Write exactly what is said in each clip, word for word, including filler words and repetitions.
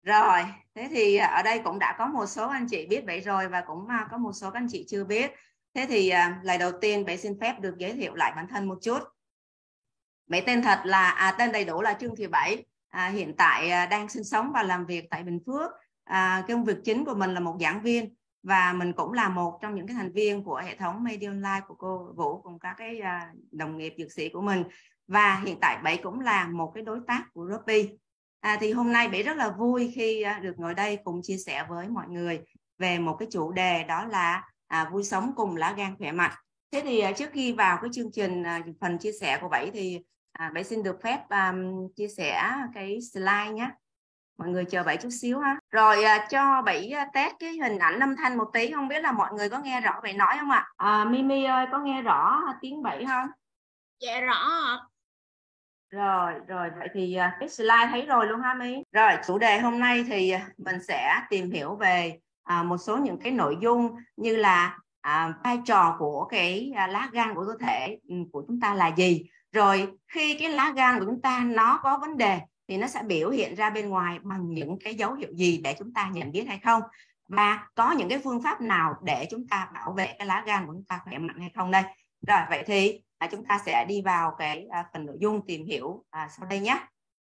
Rồi, thế thì ở đây cũng đã có một số anh chị biết vậy rồi và cũng có một số các anh chị chưa biết. Thế thì lời đầu tiên Bảy xin phép được giới thiệu lại bản thân một chút. Bảy tên thật là à, tên đầy đủ là Trương Thị Bảy, à, hiện tại đang sinh sống và làm việc tại Bình Phước. À, công việc chính của mình là một giảng viên và mình cũng là một trong những cái thành viên của hệ thống Media Online của cô Vũ cùng các cái uh, đồng nghiệp dược sĩ của mình. Và hiện tại Bảy cũng là một cái đối tác của Ropi. À, thì hôm nay Bảy rất là vui khi uh, được ngồi đây cùng chia sẻ với mọi người về một cái chủ đề đó là à, vui sống cùng lá gan khỏe mạnh. Thế thì uh, trước khi vào cái chương trình uh, phần chia sẻ của Bảy thì À, Bảy xin được phép um, chia sẻ cái slide nhé. Mọi người chờ Bảy chút xíu ha. Rồi uh, cho Bảy uh, test cái hình ảnh âm thanh một tí. Không biết là mọi người có nghe rõ Bảy nói không ạ? À, Mimi ơi, có nghe rõ tiếng Bảy không? Dạ rõ ạ. Rồi, rồi vậy thì uh, cái slide thấy rồi luôn ha Mi. Rồi, chủ đề hôm nay thì mình sẽ tìm hiểu về uh, một số những cái nội dung như là uh, vai trò của cái uh, lá gan của cơ thể um, của chúng ta là gì. Rồi khi cái lá gan của chúng ta nó có vấn đề thì nó sẽ biểu hiện ra bên ngoài bằng những cái dấu hiệu gì để chúng ta nhận biết hay không, và có những cái phương pháp nào để chúng ta bảo vệ cái lá gan của chúng ta khỏe mạnh hay không đây. Rồi vậy thì à, chúng ta sẽ đi vào cái à, phần nội dung tìm hiểu à, sau đây nhé.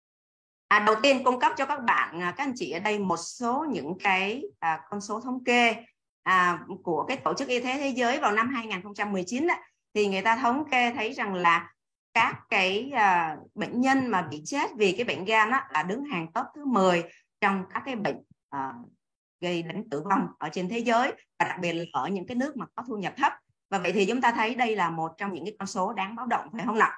À, đầu tiên cung cấp cho các bạn à, các anh chị ở đây một số những cái à, con số thống kê à, của cái Tổ chức Y tế Thế giới vào năm hai nghìn không trăm mười chín đó, thì người ta thống kê thấy rằng là các cái uh, bệnh nhân mà bị chết vì cái bệnh gan đó là đứng hàng top thứ mười trong các cái bệnh uh, gây đến tử vong ở trên thế giới, và đặc biệt là ở những cái nước mà có thu nhập thấp. Và vậy thì chúng ta thấy đây là một trong những cái con số đáng báo động, phải không nào?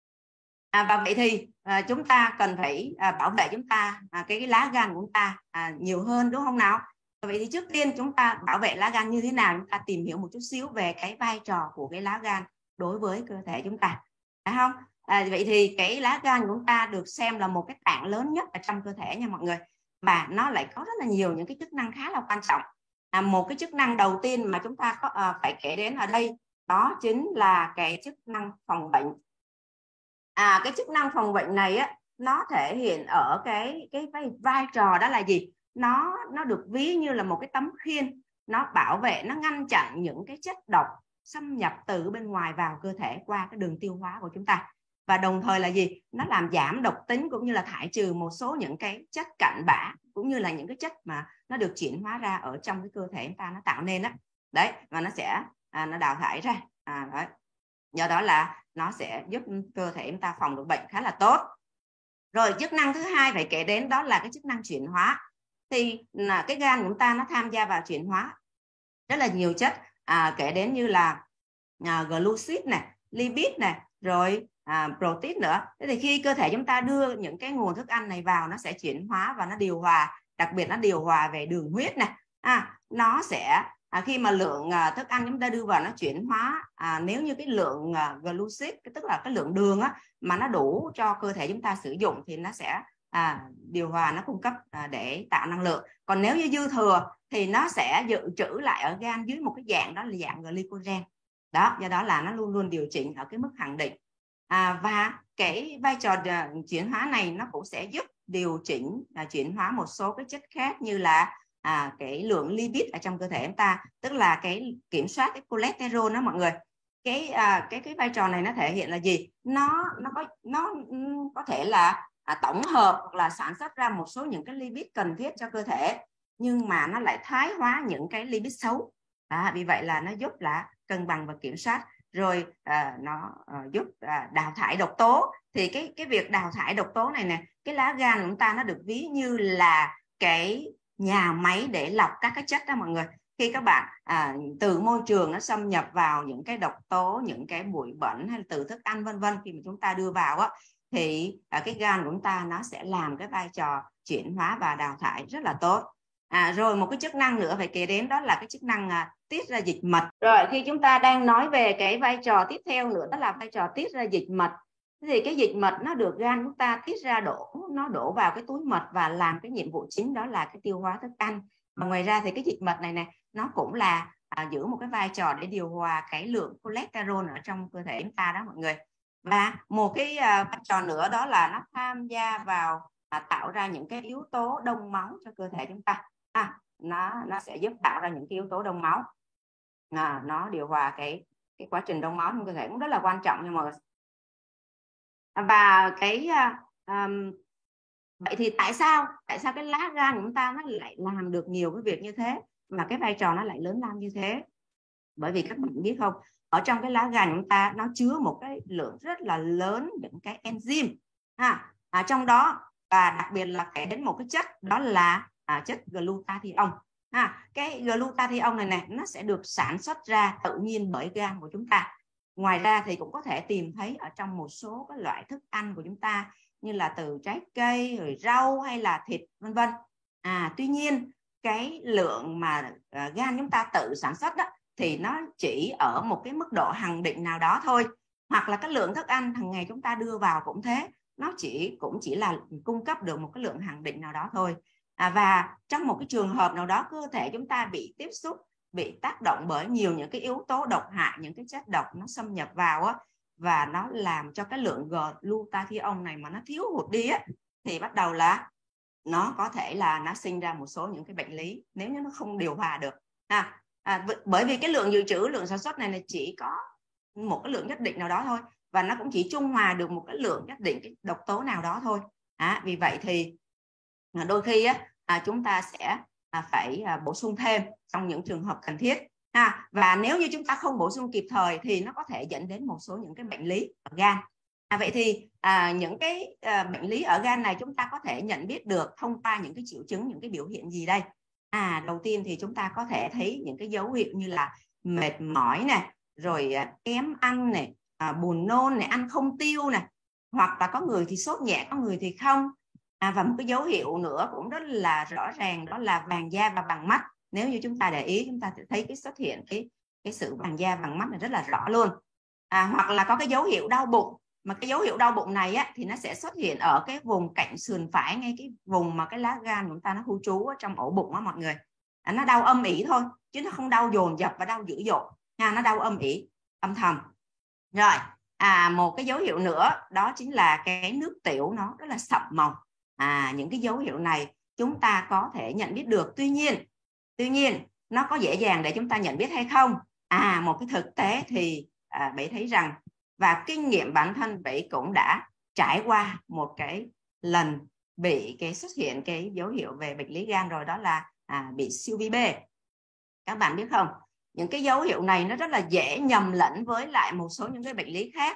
À, và vậy thì à, chúng ta cần phải à, bảo vệ chúng ta à, cái, cái lá gan của chúng ta à, nhiều hơn, đúng không nào? Vậy thì trước tiên chúng ta bảo vệ lá gan như thế nào? Chúng ta tìm hiểu một chút xíu về cái vai trò của cái lá gan đối với cơ thể chúng ta, phải không? À, vậy thì cái lá gan của chúng ta được xem là một cái tạng lớn nhất ở trong cơ thể nha mọi người, và nó lại có rất là nhiều những cái chức năng khá là quan trọng. À, một cái chức năng đầu tiên mà chúng ta có à, phải kể đến ở đây đó chính là cái chức năng phòng bệnh. À, cái chức năng phòng bệnh này á, nó thể hiện ở cái cái vai, vai trò đó là gì? Nó nó được ví như là một cái tấm khiên, nó bảo vệ, nó ngăn chặn những cái chất độc xâm nhập từ bên ngoài vào cơ thể qua cái đường tiêu hóa của chúng ta. Và đồng thời là gì? Nó làm giảm độc tính cũng như là thải trừ một số những cái chất cặn bã cũng như là những cái chất mà nó được chuyển hóa ra ở trong cái cơ thể chúng ta, nó tạo nên á. Đấy, và nó sẽ à, nó đào thải ra. À, đấy. Do đó là nó sẽ giúp cơ thể chúng ta phòng được bệnh khá là tốt. Rồi chức năng thứ hai phải kể đến đó là cái chức năng chuyển hóa. Thì là cái gan của chúng ta nó tham gia vào chuyển hóa rất là nhiều chất, à, kể đến như là à, glucid này, lipid này, rồi à, protein nữa. Thế thì khi cơ thể chúng ta đưa những cái nguồn thức ăn này vào, nó sẽ chuyển hóa và nó điều hòa, đặc biệt nó điều hòa về đường huyết này. À, nó sẽ à, khi mà lượng à, thức ăn chúng ta đưa vào nó chuyển hóa, à, nếu như cái lượng à, glucid, tức là cái lượng đường á, mà nó đủ cho cơ thể chúng ta sử dụng thì nó sẽ à, điều hòa, nó cung cấp à, để tạo năng lượng. Còn nếu như dư thừa thì nó sẽ dự trữ lại ở gan dưới một cái dạng đó là dạng glycogen. Đó, do đó là nó luôn luôn điều chỉnh ở cái mức hạn định. À, và cái vai trò uh, chuyển hóa này nó cũng sẽ giúp điều chỉnh uh, chuyển hóa một số cái chất khác như là à, cái lượng lipid ở trong cơ thể chúng ta, tức là cái kiểm soát cái cholesterol đó mọi người. Cái à, cái cái vai trò này nó thể hiện là gì? Nó nó có nó có thể là à, tổng hợp hoặc là sản xuất ra một số những cái lipid cần thiết cho cơ thể, nhưng mà nó lại thoái hóa những cái lipid xấu. À, vì vậy là nó giúp là cân bằng và kiểm soát. Rồi à, nó à, giúp à, đào thải độc tố. Thì cái cái việc đào thải độc tố này nè, cái lá gan của chúng ta nó được ví như là cái nhà máy để lọc các cái chất đó mọi người. Khi các bạn à, từ môi trường nó xâm nhập vào những cái độc tố, những cái bụi bẩn hay là từ thức ăn vân vân, khi mà chúng ta đưa vào á, thì à, cái gan của chúng ta nó sẽ làm cái vai trò chuyển hóa và đào thải rất là tốt. À, rồi một cái chức năng nữa phải kể đến đó là cái chức năng à, tiết ra dịch mật. Rồi khi chúng ta đang nói về cái vai trò tiếp theo nữa đó là vai trò tiết ra dịch mật, thì cái dịch mật nó được gan chúng ta tiết ra, đổ nó đổ vào cái túi mật và làm cái nhiệm vụ chính đó là cái tiêu hóa thức ăn. Và ngoài ra thì cái dịch mật này này nó cũng là à, giữ một cái vai trò để điều hòa cái lượng cholesterol ở trong cơ thể chúng ta đó mọi người. Và một cái à, vai trò nữa đó là nó tham gia vào à, tạo ra những cái yếu tố đông máu cho cơ thể chúng ta. À, nó nó sẽ giúp tạo ra những cái yếu tố đông máu, à, nó điều hòa cái cái quá trình đông máu trong cơ thể, cũng rất là quan trọng nha mọi người. Và cái um, vậy thì tại sao tại sao cái lá gan của chúng ta nó lại làm được nhiều cái việc như thế mà cái vai trò nó lại lớn lao như thế? Bởi vì các bạn biết không, ở trong cái lá gan của chúng ta nó chứa một cái lượng rất là lớn những cái enzyme ha, à, trong đó, và đặc biệt là kể đến một cái chất, đó là à, chất glutathione. À, cái glutathione này này nó sẽ được sản xuất ra tự nhiên bởi gan của chúng ta. Ngoài ra thì cũng có thể tìm thấy ở trong một số các loại thức ăn của chúng ta, như là từ trái cây, rồi rau hay là thịt vân vân. À, tuy nhiên cái lượng mà uh, gan chúng ta tự sản xuất đó thì nó chỉ ở một cái mức độ hằng định nào đó thôi, hoặc là cái lượng thức ăn hàng ngày chúng ta đưa vào cũng thế, nó chỉ cũng chỉ là cung cấp được một cái lượng hằng định nào đó thôi. À, và trong một cái trường hợp nào đó cơ thể chúng ta bị tiếp xúc, bị tác động bởi nhiều những cái yếu tố độc hại, những cái chất độc nó xâm nhập vào á, và nó làm cho cái lượng glutathione này mà nó thiếu hụt đi á, thì bắt đầu là nó có thể là nó sinh ra một số những cái bệnh lý nếu như nó không điều hòa được. À, à, bởi vì cái lượng dự trữ, lượng sản xuất này là chỉ có một cái lượng nhất định nào đó thôi, và nó cũng chỉ trung hòa được một cái lượng nhất định cái độc tố nào đó thôi. À, vì vậy thì đôi khi á, à, chúng ta sẽ à, phải à, bổ sung thêm trong những trường hợp cần thiết. À, và nếu như chúng ta không bổ sung kịp thời thì nó có thể dẫn đến một số những cái bệnh lý ở gan. À, vậy thì à, những cái à, bệnh lý ở gan này chúng ta có thể nhận biết được thông qua những cái triệu chứng, những cái biểu hiện gì đây? À, đầu tiên thì chúng ta có thể thấy những cái dấu hiệu như là mệt mỏi này, rồi à, kém ăn này, à, buồn nôn này, ăn không tiêu này, hoặc là có người thì sốt nhẹ, có người thì không. À, và một cái dấu hiệu nữa cũng rất là rõ ràng, đó là vàng da và vàng mắt. Nếu như chúng ta để ý, chúng ta sẽ thấy cái xuất hiện cái cái sự vàng da vàng mắt này rất là rõ luôn. À, hoặc là có cái dấu hiệu đau bụng, mà cái dấu hiệu đau bụng này á, thì nó sẽ xuất hiện ở cái vùng cạnh sườn phải, ngay cái vùng mà cái lá gan của chúng ta nó khu trú ở trong ổ bụng á mọi người. À, nó đau âm ỉ thôi, chứ nó không đau dồn dập và đau dữ dội nha, nó đau âm ỉ, âm thầm. Rồi, à, một cái dấu hiệu nữa đó chính là cái nước tiểu nó rất là sậm màu. À, những cái dấu hiệu này chúng ta có thể nhận biết được. Tuy nhiên, tuy nhiên nó có dễ dàng để chúng ta nhận biết hay không? À, một cái thực tế thì à, Bảy thấy rằng, và kinh nghiệm bản thân Bảy cũng đã trải qua một cái lần bị cái xuất hiện cái dấu hiệu về bệnh lý gan rồi, đó là à, bị siêu vi bê. Các bạn biết không? Những cái dấu hiệu này nó rất là dễ nhầm lẫn với lại một số những cái bệnh lý khác.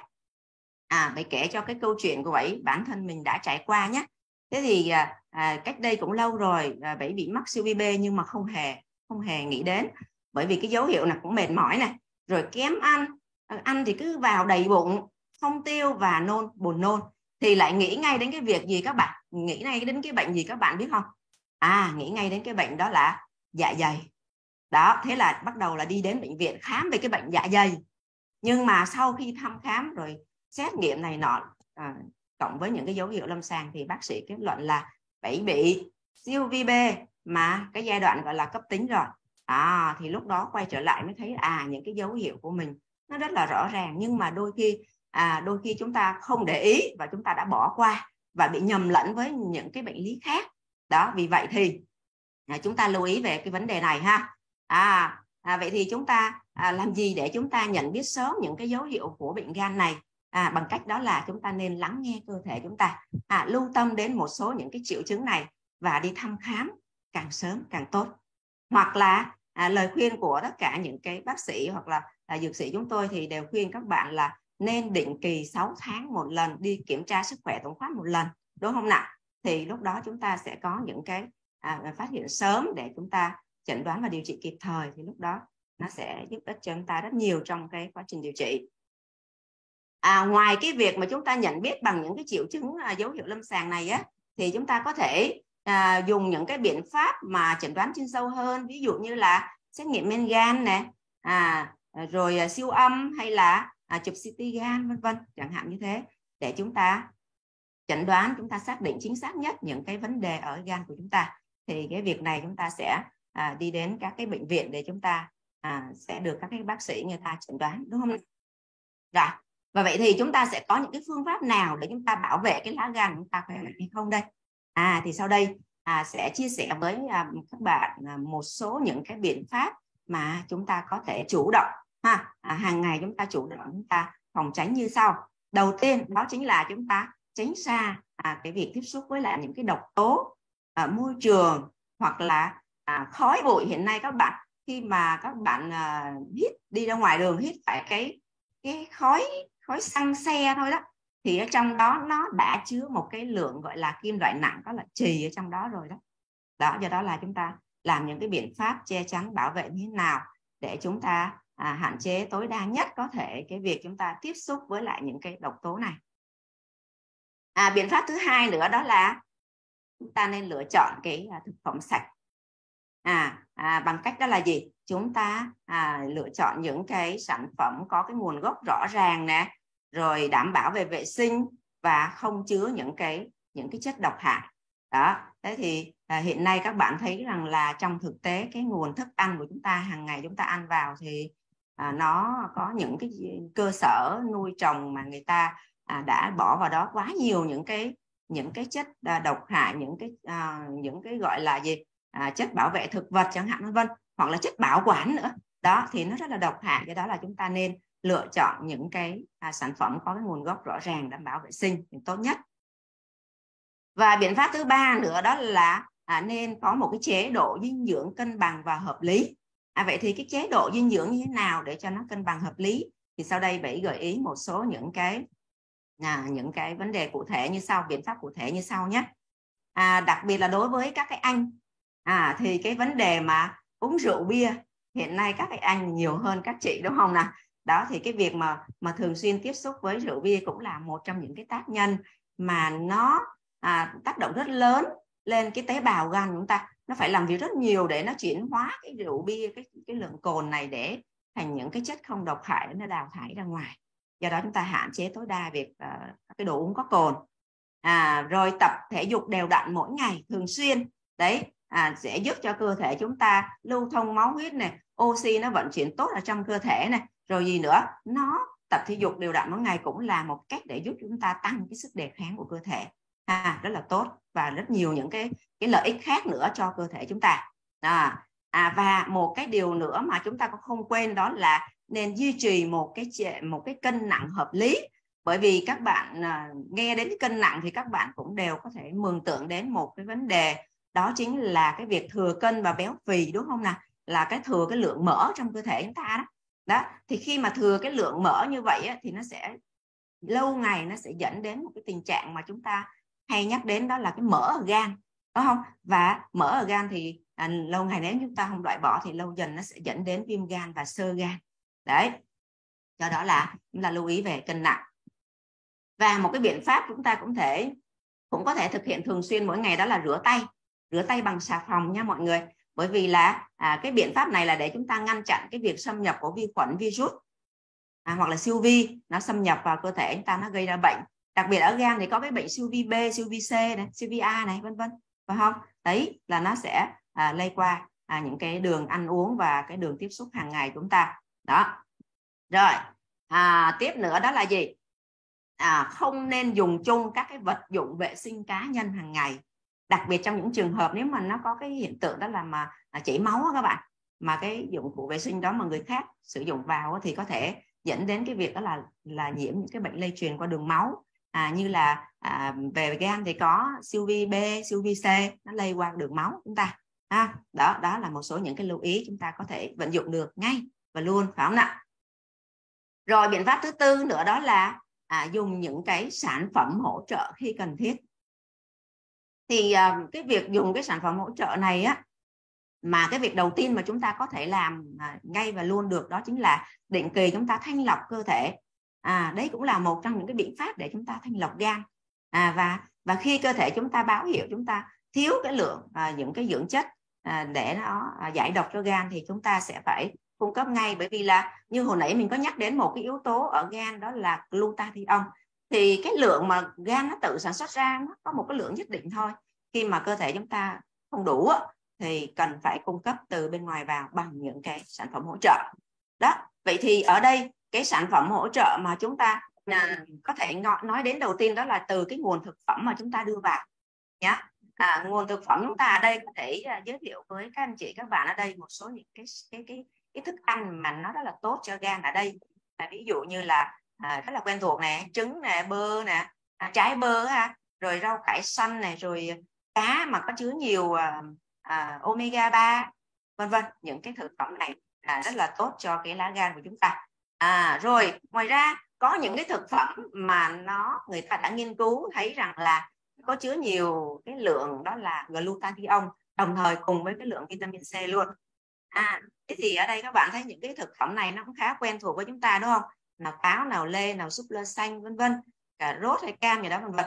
À, Bảy kể cho cái câu chuyện của Bảy bản thân mình đã trải qua nhé. Thế thì à, cách đây cũng lâu rồi, à, Bảy bị mắc siêu vi bê nhưng mà không hề không hề nghĩ đến, bởi vì cái dấu hiệu là cũng mệt mỏi này, rồi kém ăn, ăn thì cứ vào đầy bụng, không tiêu và nôn, buồn nôn, thì lại nghĩ ngay đến cái việc gì các bạn? Nghĩ ngay đến cái bệnh gì các bạn biết không? À, nghĩ ngay đến cái bệnh đó là dạ dày. Đó, thế là bắt đầu là đi đến bệnh viện khám về cái bệnh dạ dày. Nhưng mà sau khi thăm khám rồi xét nghiệm này nọ, à, cộng với những cái dấu hiệu lâm sàng, thì bác sĩ kết luận là Bảy bị siêu vi bê mà cái giai đoạn gọi là cấp tính rồi. À, thì lúc đó quay trở lại mới thấy à những cái dấu hiệu của mình nó rất là rõ ràng, nhưng mà đôi khi à, đôi khi chúng ta không để ý và chúng ta đã bỏ qua và bị nhầm lẫn với những cái bệnh lý khác. Đó, vì vậy thì à, chúng ta lưu ý về cái vấn đề này ha. À, à vậy thì chúng ta à, làm gì để chúng ta nhận biết sớm những cái dấu hiệu của bệnh gan này? À, bằng cách đó là chúng ta nên lắng nghe cơ thể chúng ta, à, lưu tâm đến một số những cái triệu chứng này và đi thăm khám càng sớm càng tốt. Hoặc là à, lời khuyên của tất cả những cái bác sĩ hoặc là à, dược sĩ chúng tôi thì đều khuyên các bạn là nên định kỳ sáu tháng một lần đi kiểm tra sức khỏe tổng quát một lần, đúng không nào? Thì lúc đó chúng ta sẽ có những cái à, phát hiện sớm để chúng ta chẩn đoán và điều trị kịp thời, thì lúc đó nó sẽ giúp ích cho chúng ta rất nhiều trong cái quá trình điều trị. À, ngoài cái việc mà chúng ta nhận biết bằng những cái triệu chứng à, dấu hiệu lâm sàng này á, thì chúng ta có thể à, dùng những cái biện pháp mà chẩn đoán chuyên sâu hơn, ví dụ như là xét nghiệm men gan này, à, rồi à, siêu âm hay là à, chụp xê tê gan vân vân, chẳng hạn như thế, để chúng ta chẩn đoán, chúng ta xác định chính xác nhất những cái vấn đề ở gan của chúng ta. Thì cái việc này chúng ta sẽ à, đi đến các cái bệnh viện để chúng ta à, sẽ được các cái bác sĩ người ta chẩn đoán, đúng không? Rồi, và vậy thì chúng ta sẽ có những cái phương pháp nào để chúng ta bảo vệ cái lá gan của chúng ta khỏe mạnh hay không đây? À thì sau đây à, sẽ chia sẻ với à, các bạn à, một số những cái biện pháp mà chúng ta có thể chủ động ha, à, hàng ngày chúng ta chủ động chúng ta phòng tránh như sau. Đầu tiên đó chính là chúng ta tránh xa à, cái việc tiếp xúc với lại những cái độc tố à, môi trường hoặc là à, khói bụi. Hiện nay các bạn khi mà các bạn à, hít đi ra ngoài đường hít phải cái cái khói khói xăng xe thôi đó, thì ở trong đó nó đã chứa một cái lượng gọi là kim loại nặng, đó là trì ở trong đó rồi đó. Đó, do đó là chúng ta làm những cái biện pháp che chắn bảo vệ như thế nào để chúng ta à, hạn chế tối đa nhất có thể cái việc chúng ta tiếp xúc với lại những cái độc tố này. À, biện pháp thứ hai nữa đó là chúng ta nên lựa chọn cái à, thực phẩm sạch. À, à, bằng cách đó là gì? Chúng ta à, lựa chọn những cái sản phẩm có cái nguồn gốc rõ ràng nè, rồi đảm bảo về vệ sinh và không chứa những cái những cái chất độc hại. Đó, thế thì à, hiện nay các bạn thấy rằng là trong thực tế cái nguồn thức ăn của chúng ta hàng ngày chúng ta ăn vào thì à, nó có những cái cơ sở nuôi trồng mà người ta à, đã bỏ vào đó quá nhiều những cái những cái chất à, độc hại, những cái à, những cái gọi là gì à, chất bảo vệ thực vật chẳng hạn vân vân, hoặc là chất bảo quản nữa. Đó thì nó rất là độc hại, do đó là chúng ta nên lựa chọn những cái à, sản phẩm có cái nguồn gốc rõ ràng, đảm bảo vệ sinh thì tốt nhất. Và biện pháp thứ ba nữa đó là à, nên có một cái chế độ dinh dưỡng cân bằng và hợp lý. À, vậy thì cái chế độ dinh dưỡng như thế nào để cho nó cân bằng hợp lý? Thì sau đây Bảy gợi ý một số những cái à, những cái vấn đề cụ thể như sau, biện pháp cụ thể như sau nhé. À, đặc biệt là đối với các cái anh à, thì cái vấn đề mà uống rượu bia hiện nay các cái anh nhiều hơn các chị đúng không nào? Đó thì cái việc mà mà thường xuyên tiếp xúc với rượu bia cũng là một trong những cái tác nhân mà nó à, tác động rất lớn lên cái tế bào gan của chúng ta. Nó phải làm việc rất nhiều để nó chuyển hóa cái rượu bia, cái cái lượng cồn này để thành những cái chất không độc hại để nó đào thải ra ngoài. Do đó chúng ta hạn chế tối đa việc uh, cái đồ uống có cồn. À, rồi tập thể dục đều đặn mỗi ngày thường xuyên đấy à, sẽ giúp cho cơ thể chúng ta lưu thông máu huyết này, oxy nó vận chuyển tốt ở trong cơ thể này, rồi gì nữa, nó tập thể dục đều đặn mỗi ngày cũng là một cách để giúp chúng ta tăng cái sức đề kháng của cơ thể à, rất là tốt và rất nhiều những cái cái lợi ích khác nữa cho cơ thể chúng ta à, à và một cái điều nữa mà chúng ta cũng không quên đó là nên duy trì một cái một cái cân nặng hợp lý. Bởi vì các bạn à, nghe đến cân nặng thì các bạn cũng đều có thể mường tượng đến một cái vấn đề, đó chính là cái việc thừa cân và béo phì đúng không nào? Là cái thừa cái lượng mỡ trong cơ thể chúng ta đó. Đó, thì khi mà thừa cái lượng mỡ như vậy á, thì nó sẽ lâu ngày nó sẽ dẫn đến một cái tình trạng mà chúng ta hay nhắc đến, đó là cái mỡ ở gan, đúng không? Và mỡ ở gan thì à, lâu ngày nếu chúng ta không loại bỏ thì lâu dần nó sẽ dẫn đến viêm gan và xơ gan. Đấy, do đó là chúng ta lưu ý về cân nặng. Và một cái biện pháp chúng ta cũng thể cũng có thể thực hiện thường xuyên mỗi ngày, đó là rửa tay rửa tay bằng xà phòng nha mọi người. Bởi vì là à, cái biện pháp này là để chúng ta ngăn chặn cái việc xâm nhập của vi khuẩn, virus à, hoặc là siêu vi nó xâm nhập vào cơ thể chúng ta, nó gây ra bệnh. Đặc biệt ở gan thì có cái bệnh siêu vi B, siêu vi C này, siêu vi A này vân vân, phải không? Đấy là nó sẽ à, lây qua à, những cái đường ăn uống và cái đường tiếp xúc hàng ngày của chúng ta. Đó. Rồi à, tiếp nữa đó là gì? À, không nên dùng chung các cái vật dụng vệ sinh cá nhân hàng ngày, đặc biệt trong những trường hợp nếu mà nó có cái hiện tượng đó là mà à, chảy máu đó các bạn, mà cái dụng cụ vệ sinh đó mà người khác sử dụng vào thì có thể dẫn đến cái việc đó là là nhiễm những cái bệnh lây truyền qua đường máu à, như là à, về gan thì có siêu vi B, siêu vi C, nó lây qua đường máu chúng ta à, đó đó là một số những cái lưu ý chúng ta có thể vận dụng được ngay và luôn, phải không nào? Rồi biện pháp thứ tư nữa đó là à, dùng những cái sản phẩm hỗ trợ khi cần thiết. Thì à, cái việc dùng cái sản phẩm hỗ trợ này á, mà cái việc đầu tiên mà chúng ta có thể làm à, ngay và luôn được đó chính là định kỳ chúng ta thanh lọc cơ thể. À, đấy cũng là một trong những cái biện pháp để chúng ta thanh lọc gan. À, và và khi cơ thể chúng ta báo hiệu chúng ta thiếu cái lượng à, những cái dưỡng chất à, để nó à, giải độc cho gan thì chúng ta sẽ phải cung cấp ngay. Bởi vì là như hồi nãy mình có nhắc đến một cái yếu tố ở gan, đó là glutathione. Thì cái lượng mà gan nó tự sản xuất ra nó có một cái lượng nhất định thôi. Khi mà cơ thể chúng ta không đủ thì cần phải cung cấp từ bên ngoài vào bằng những cái sản phẩm hỗ trợ. Đó, vậy thì ở đây cái sản phẩm hỗ trợ mà chúng ta à, có thể nói đến đầu tiên đó là từ cái nguồn thực phẩm mà chúng ta đưa vào nhé. À, nguồn thực phẩm chúng ta ở đây có thể uh, giới thiệu với các anh chị các bạn ở đây một số những cái cái cái cái thức ăn mà nó rất là tốt cho gan ở đây. À, ví dụ như là à, rất là quen thuộc nè, trứng nè, bơ nè, à, trái bơ ha, rồi rau cải xanh này, rồi cá mà có chứa nhiều à, à, omega ba, vân vân. Những cái thực phẩm này à, rất là tốt cho cái lá gan của chúng ta. À, rồi ngoài ra có những cái thực phẩm mà nó người ta đã nghiên cứu thấy rằng là có chứa nhiều cái lượng, đó là glutathione, đồng thời cùng với cái lượng vitamin C luôn. À, thế thì ở đây các bạn thấy những cái thực phẩm này nó cũng khá quen thuộc với chúng ta đúng không? Nào táo, nào lê, nào súp lơ xanh, vân vân, cà rốt hay cam gì đó vân vân.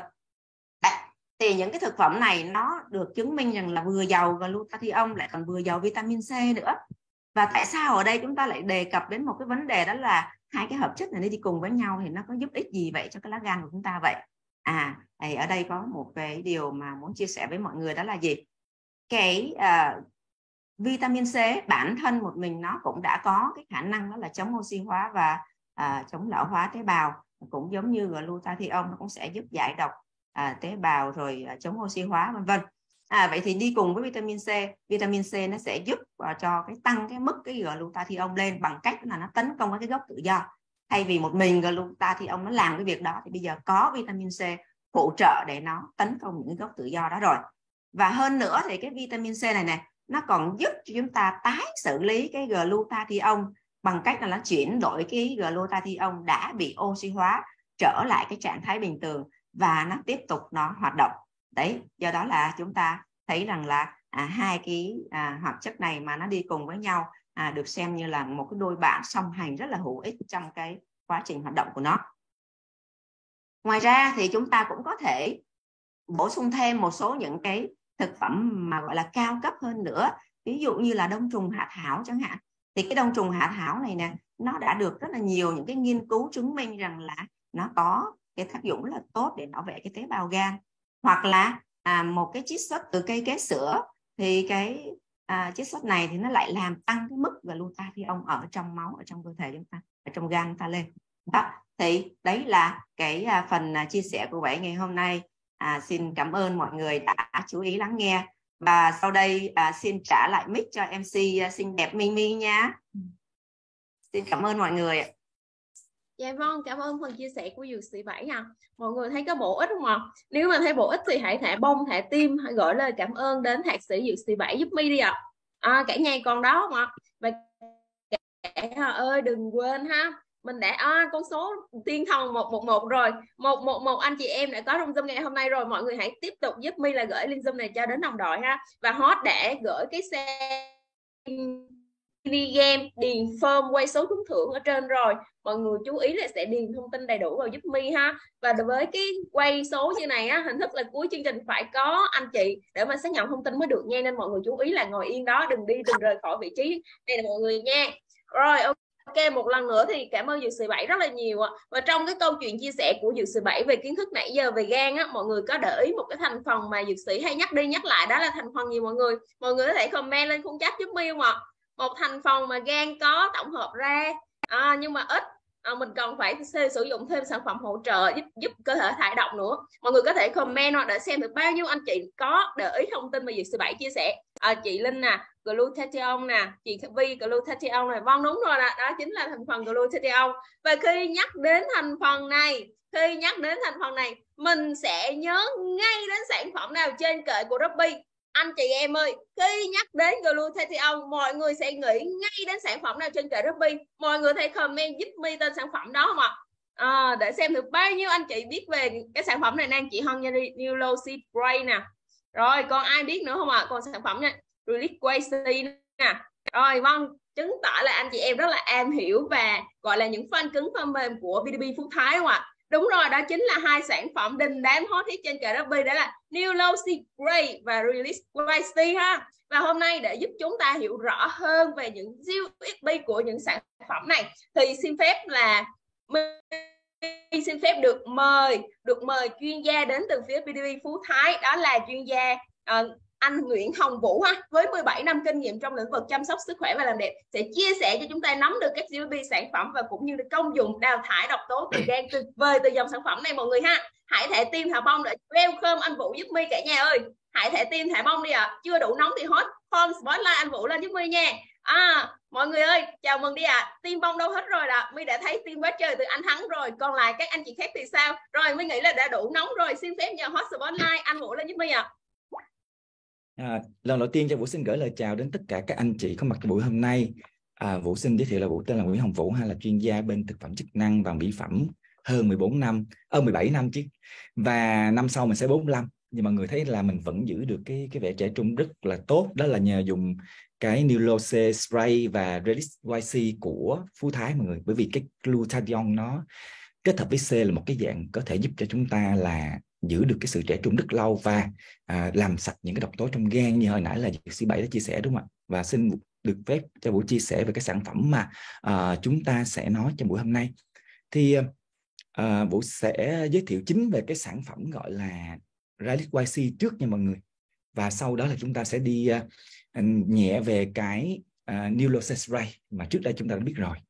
Thì những cái thực phẩm này nó được chứng minh rằng là vừa giàu glutathione lại còn vừa giàu vitamin C nữa. Và tại sao ở đây chúng ta lại đề cập đến một cái vấn đề, đó là hai cái hợp chất này đi cùng với nhau thì nó có giúp ích gì vậy cho cái lá gan của chúng ta vậy? À, thì ở đây có một cái điều mà muốn chia sẻ với mọi người, đó là gì? Cái uh, vitamin C bản thân một mình nó cũng đã có cái khả năng đó là chống oxy hóa và uh, chống lão hóa tế bào, cũng giống như glutathione nó cũng sẽ giúp giải độc à, tế bào, rồi à, chống oxy hóa, vân vân. À, vậy thì đi cùng với vitamin C, vitamin C nó sẽ giúp uh, cho cái tăng cái mức cái glutathione lên bằng cách là nó tấn công cái gốc tự do. Thay vì một mình glutathione nó làm cái việc đó, thì bây giờ có vitamin C hỗ trợ để nó tấn công những cái gốc tự do đó rồi. Và hơn nữa thì cái vitamin C này này nó còn giúp cho chúng ta tái xử lý cái glutathione bằng cách là nó chuyển đổi cái glutathione đã bị oxy hóa trở lại cái trạng thái bình thường và nó tiếp tục nó hoạt động. Đấy, do đó là chúng ta thấy rằng là à, hai cái à, hoạt chất này mà nó đi cùng với nhau à, được xem như là một cái đôi bạn song hành rất là hữu ích trong cái quá trình hoạt động của nó. Ngoài ra thì chúng ta cũng có thể bổ sung thêm một số những cái thực phẩm mà gọi là cao cấp hơn nữa, ví dụ như là đông trùng hạ thảo chẳng hạn. Thì cái đông trùng hạ thảo này nè, nó đã được rất là nhiều những cái nghiên cứu chứng minh rằng là nó có cái tác dụng rất là tốt để bảo vệ cái tế bào gan. Hoặc là à, một cái chiết xuất từ cây kế sữa, thì cái à, chiết xuất này thì nó lại làm tăng cái mức glutathione ở trong máu, ở trong cơ thể chúng ta, ở trong gan chúng ta lên. Đó, thì đấy là cái à, phần à, chia sẻ của Bảy ngày hôm nay. À, xin cảm ơn mọi người đã chú ý lắng nghe. Và sau đây à, xin trả lại mic cho em xê à, xinh đẹp Mimi nha. Xin cảm ơn mọi người. Dạ vâng, cảm ơn phần chia sẻ của dược sĩ Bảy nha. Mọi người thấy có bổ ích không ạ? Nếu mà thấy bổ ích thì hãy thả bông, thả tim, hãy gửi lời cảm ơn đến thạc sĩ dược sĩ Bảy giúp My đi ạ. À, cả nhà còn đó không ạ? Và cả ơi đừng quên ha, mình đã à, con số tiên thần một một một rồi, một một một anh chị em đã có trong Zoom ngày hôm nay rồi. Mọi người hãy tiếp tục giúp My là gửi link Zoom này cho đến đồng đội ha. Và Hot đã gửi cái xe mini game điền form quay số trúng thưởng ở trên rồi. Mọi người chú ý là sẽ điền thông tin đầy đủ vào giúp My ha. Và với cái quay số như này á, hình thức là cuối chương trình phải có anh chị để mà xác nhận thông tin mới được nha, nên mọi người chú ý là ngồi yên đó, đừng đi, đừng rời khỏi vị trí đây là mọi người nha. Rồi ok. Ok, một lần nữa thì cảm ơn dược sĩ Bảy rất là nhiều ạ. Và trong cái câu chuyện chia sẻ của dược sĩ Bảy về kiến thức nãy giờ về gan á, mọi người có để ý một cái thành phần mà dược sĩ hay nhắc đi nhắc lại, đó là thành phần gì mọi người? Mọi người có thể comment lên khung chat giúp My không ạ? Một thành phần mà gan có tổng hợp ra à, nhưng mà ít à, mình cần phải sử dụng thêm sản phẩm hỗ trợ giúp giúp cơ thể thải độc nữa. Mọi người có thể comment hoặc để xem được bao nhiêu anh chị có để ý thông tin mà dược sĩ Bảy chia sẻ. À, chị Linh nè, glutathione nè, chị Vi glutathione này, vâng đúng rồi, là đó chính là thành phần glutathione. Và khi nhắc đến thành phần này, khi nhắc đến thành phần này, mình sẽ nhớ ngay đến sản phẩm nào trên kệ của Robby. Anh chị em ơi, khi nhắc đến glutathione, mọi người sẽ nghĩ ngay đến sản phẩm nào trên kệ Robby. Mọi người thấy comment giúp My tên sản phẩm đó không ạ? À, để xem được bao nhiêu anh chị biết về cái sản phẩm này nè. Chị Hân nha, Nulocid Spray nè. Rồi còn ai biết nữa không ạ? Còn sản phẩm nha, Relic Quasi nè. Rồi vâng, chứng tỏ là anh chị em rất là am hiểu và gọi là những fan cứng fan mềm của bê đê bê Phúc Thái không ạ? Đúng rồi, đó chính là hai sản phẩm đình đám hot hit trên kệ Robby, đó là Nulocid Spray và Relic Quasi ha. Và hôm nay để giúp chúng ta hiểu rõ hơn về những u ét pê của những sản phẩm này thì xin phép là xin phép được mời được mời chuyên gia đến từ phía bê đê bê Phú Thái, đó là chuyên gia uh, anh Nguyễn Hồng Vũ ha, với mười bảy năm kinh nghiệm trong lĩnh vực chăm sóc sức khỏe và làm đẹp sẽ chia sẻ cho chúng ta nắm được các giê pê pê sản phẩm và cũng như là công dụng đào thải độc tố từ gan tuyệt vời từ dòng sản phẩm này mọi người ha. Hãy thẻ tim thả bông để welcome anh Vũ giúp My cả nhà ơi. Hãy thẻ tim thả bông đi ạ. À. Chưa đủ nóng thì hot form spotlight anh Vũ lên giúp My nha. À, mọi người ơi, chào mừng đi ạ. À. Tim bông đâu hết rồi ạ? My đã thấy tim quá trời từ anh Thắng rồi. Còn lại các anh chị khác thì sao? Rồi, My nghĩ là đã đủ nóng rồi. Xin phép nhờ hot spotlight anh Vũ lên giúp My ạ. À. À, lần đầu tiên cho Vũ xin gửi lời chào đến tất cả các anh chị có mặt trong buổi hôm nay. À, Vũ xin giới thiệu là Vũ tên là Nguyễn Hồng Vũ, hay là chuyên gia bên thực phẩm chức năng và mỹ phẩm hơn mười bốn năm, ơ mười bảy năm chứ. Và năm sau mình sẽ bốn mươi lăm. Nhưng mà người thấy là mình vẫn giữ được cái cái vẻ trẻ trung rất là tốt, đó là nhờ dùng cái Nulose Spray và Relish Y C của Phú Thái mọi người. Bởi vì cái glutathione nó kết hợp với C là một cái dạng có thể giúp cho chúng ta là giữ được cái sự trẻ trung rất lâu và à, làm sạch những cái độc tố trong gan như hồi nãy là Dược sĩ Bảy đã chia sẻ, đúng không ạ? Và xin được phép cho Vũ chia sẻ về cái sản phẩm mà à, chúng ta sẽ nói trong buổi hôm nay. Thì à, Vũ sẽ giới thiệu chính về cái sản phẩm gọi là Relish Y C trước nha mọi người. Và sau đó là chúng ta sẽ đi à, nhẹ về cái à, Nulose Spray mà trước đây chúng ta đã biết rồi.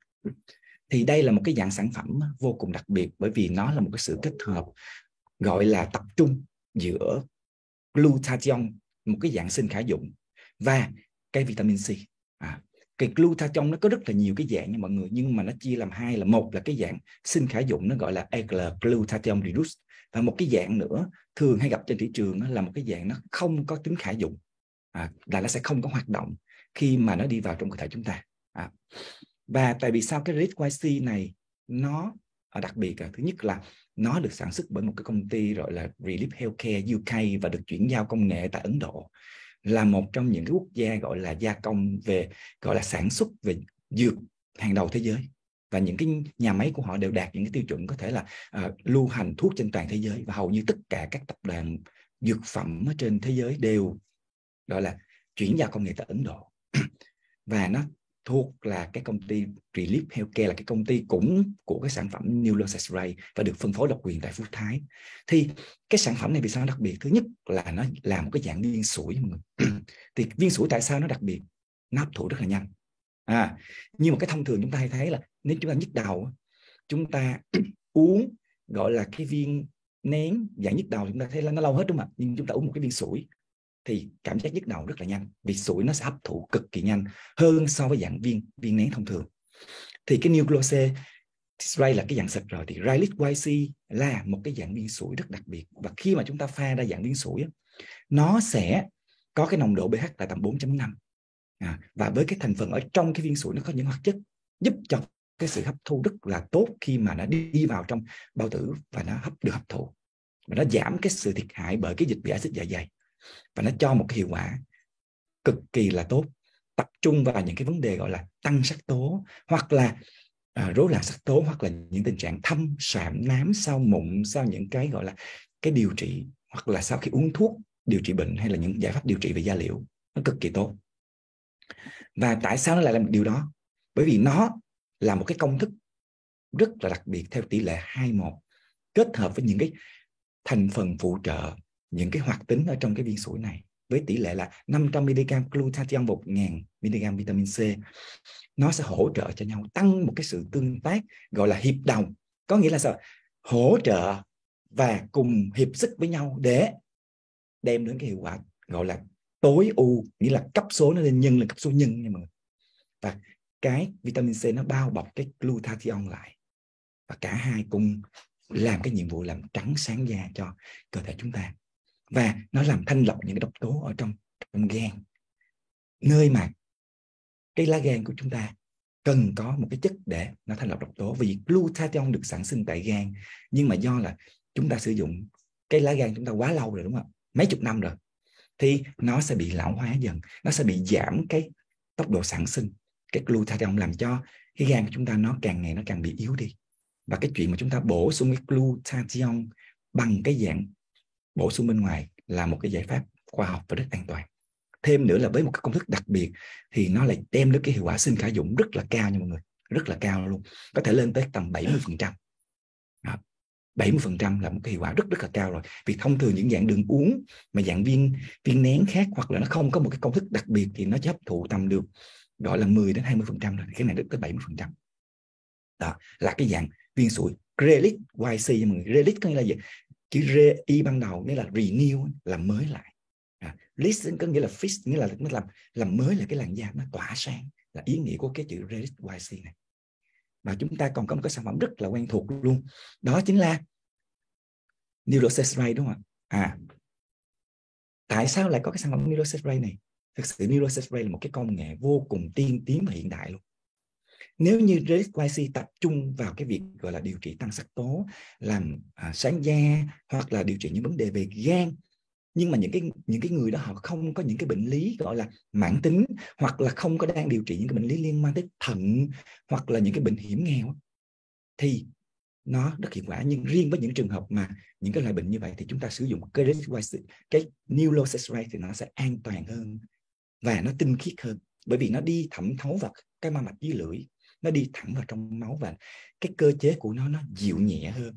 Thì đây là một cái dạng sản phẩm vô cùng đặc biệt bởi vì nó là một cái sự kết hợp gọi là tập trung giữa glutathione, một cái dạng sinh khả dụng, và cái vitamin C. À, cái glutathione nó có rất là nhiều cái dạng nha mọi người, nhưng mà nó chia làm hai, là một là cái dạng sinh khả dụng nó gọi là L-glutathione reduced, và một cái dạng nữa thường hay gặp trên thị trường là một cái dạng nó không có tính khả dụng, à, là nó sẽ không có hoạt động khi mà nó đi vào trong cơ thể chúng ta. À, và tại vì sao cái Relish Y C này nó đặc biệt à? Thứ nhất là nó được sản xuất bởi một cái công ty gọi là Relief Healthcare U K và được chuyển giao công nghệ tại Ấn Độ, là một trong những cái quốc gia gọi là gia công về gọi là sản xuất về dược hàng đầu thế giới, và những cái nhà máy của họ đều đạt những cái tiêu chuẩn có thể là uh, lưu hành thuốc trên toàn thế giới, và hầu như tất cả các tập đoàn dược phẩm ở trên thế giới đều gọi là chuyển giao công nghệ tại Ấn Độ. Và nó thuộc là cái công ty Relief Healthcare, là cái công ty cũng của cái sản phẩm Nulose Spray và được phân phối độc quyền tại Phú Thái. Thì cái sản phẩm này vì sao nó đặc biệt? Thứ nhất là nó là một cái dạng viên sủi mọi người. Thì viên sủi tại sao nó đặc biệt? Nó hấp thụ rất là nhanh. À, như một cái thông thường chúng ta hay thấy là nếu chúng ta nhức đầu, chúng ta uống gọi là cái viên nén dạng nhức đầu, chúng ta thấy là nó lâu hết đúng không ạ? Nhưng chúng ta uống một cái viên sủi thì cảm giác nhức đầu rất là nhanh, vì sủi nó sẽ hấp thụ cực kỳ nhanh hơn so với dạng viên viên nén thông thường. Thì cái Nulose Spray là cái dạng xịt rồi, thì Relish Y C là một cái dạng viên sủi rất đặc biệt, và khi mà chúng ta pha ra dạng viên sủi nó sẽ có cái nồng độ pH là tầm bốn chấm năm, à, và với cái thành phần ở trong cái viên sủi nó có những hoạt chất giúp cho cái sự hấp thu rất là tốt khi mà nó đi vào trong bao tử và nó hấp được hấp thụ, và nó giảm cái sự thiệt hại bởi cái dịch bị axit dạ dày, và nó cho một cái hiệu quả cực kỳ là tốt, tập trung vào những cái vấn đề gọi là tăng sắc tố, hoặc là à, rối loạn sắc tố, hoặc là những tình trạng thâm sạm nám sau mụn, sau những cái gọi là cái điều trị, hoặc là sau khi uống thuốc điều trị bệnh, hay là những giải pháp điều trị về da liễu, nó cực kỳ tốt. Và tại sao nó lại làm điều đó? Bởi vì nó là một cái công thức rất là đặc biệt theo tỷ lệ hai một, kết hợp với những cái thành phần phụ trợ, những cái hoạt tính ở trong cái viên sủi này, với tỷ lệ là năm trăm mi-li-gam glutathione một nghìn mi-li-gam vitamin C. Nó sẽ hỗ trợ cho nhau, tăng một cái sự tương tác gọi là hiệp đồng. Có nghĩa là sao? Hỗ trợ và cùng hiệp sức với nhau để đem đến cái hiệu quả gọi là tối ưu, nghĩa là cấp số nó lên nhân là cấp số nhân nha mọi người. Và cái vitamin C nó bao bọc cái glutathione lại, và cả hai cùng làm cái nhiệm vụ làm trắng sáng da cho cơ thể chúng ta, và nó làm thanh lọc những cái độc tố ở trong trong gan, nơi mà cái lá gan của chúng ta cần có một cái chất để nó thanh lọc độc tố. Vì glutathione được sản sinh tại gan, nhưng mà do là chúng ta sử dụng cái lá gan chúng ta quá lâu rồi, đúng không? Mấy chục năm rồi, thì nó sẽ bị lão hóa dần, nó sẽ bị giảm cái tốc độ sản sinh cái glutathione, làm cho cái gan của chúng ta nó càng ngày nó càng bị yếu đi. Và cái chuyện mà chúng ta bổ sung cái glutathione bằng cái dạng bổ sung bên ngoài là một cái giải pháp khoa học và rất an toàn. Thêm nữa là với một cái công thức đặc biệt thì nó lại đem đến cái hiệu quả sinh khả dụng rất là cao nha mọi người, rất là cao luôn, có thể lên tới tầm bảy mươi phần trăm. bảy mươi phần trăm là một cái hiệu quả rất rất là cao rồi. Vì thông thường những dạng đường uống mà dạng viên viên nén khác, hoặc là nó không có một cái công thức đặc biệt, thì nó chỉ hấp thụ tầm được gọi là mười đến hai mươi phần trăm rồi. Cái này được tới bảy mươi phần trăm. Đó là cái dạng viên sủi Relic Y C. Mọi người, Relic có nghĩa là gì? Chữ re y ban đầu nghĩa là renew, làm mới lại. À, list có nghĩa là fix, nghĩa là nó làm làm mới lại cái làn da, nó tỏa sáng, là ý nghĩa của cái chữ Relic Y C này. Và chúng ta còn có một cái sản phẩm rất là quen thuộc luôn, đó chính là Neuroset Ray, đúng không ạ? À, tại sao lại có cái sản phẩm Neuroset Ray này? Thực sự Neuroset Ray là một cái công nghệ vô cùng tiên tiến và hiện đại luôn. Nếu như Relic Y C tập trung vào cái việc gọi là điều trị tăng sắc tố, làm à, sáng da, hoặc là điều trị những vấn đề về gan, nhưng mà những cái những cái người đó họ không có những cái bệnh lý gọi là mãn tính, hoặc là không có đang điều trị những cái bệnh lý liên quan tới thận, hoặc là những cái bệnh hiểm nghèo, thì nó rất hiệu quả. Nhưng riêng với những trường hợp mà những cái loại bệnh như vậy thì chúng ta sử dụng cái cái Neuroset Ray thì nó sẽ an toàn hơn và nó tinh khiết hơn, bởi vì nó đi thẩm thấu vào cái ma mạch dưới lưỡi, nó đi thẳng vào trong máu, và cái cơ chế của nó nó dịu nhẹ hơn,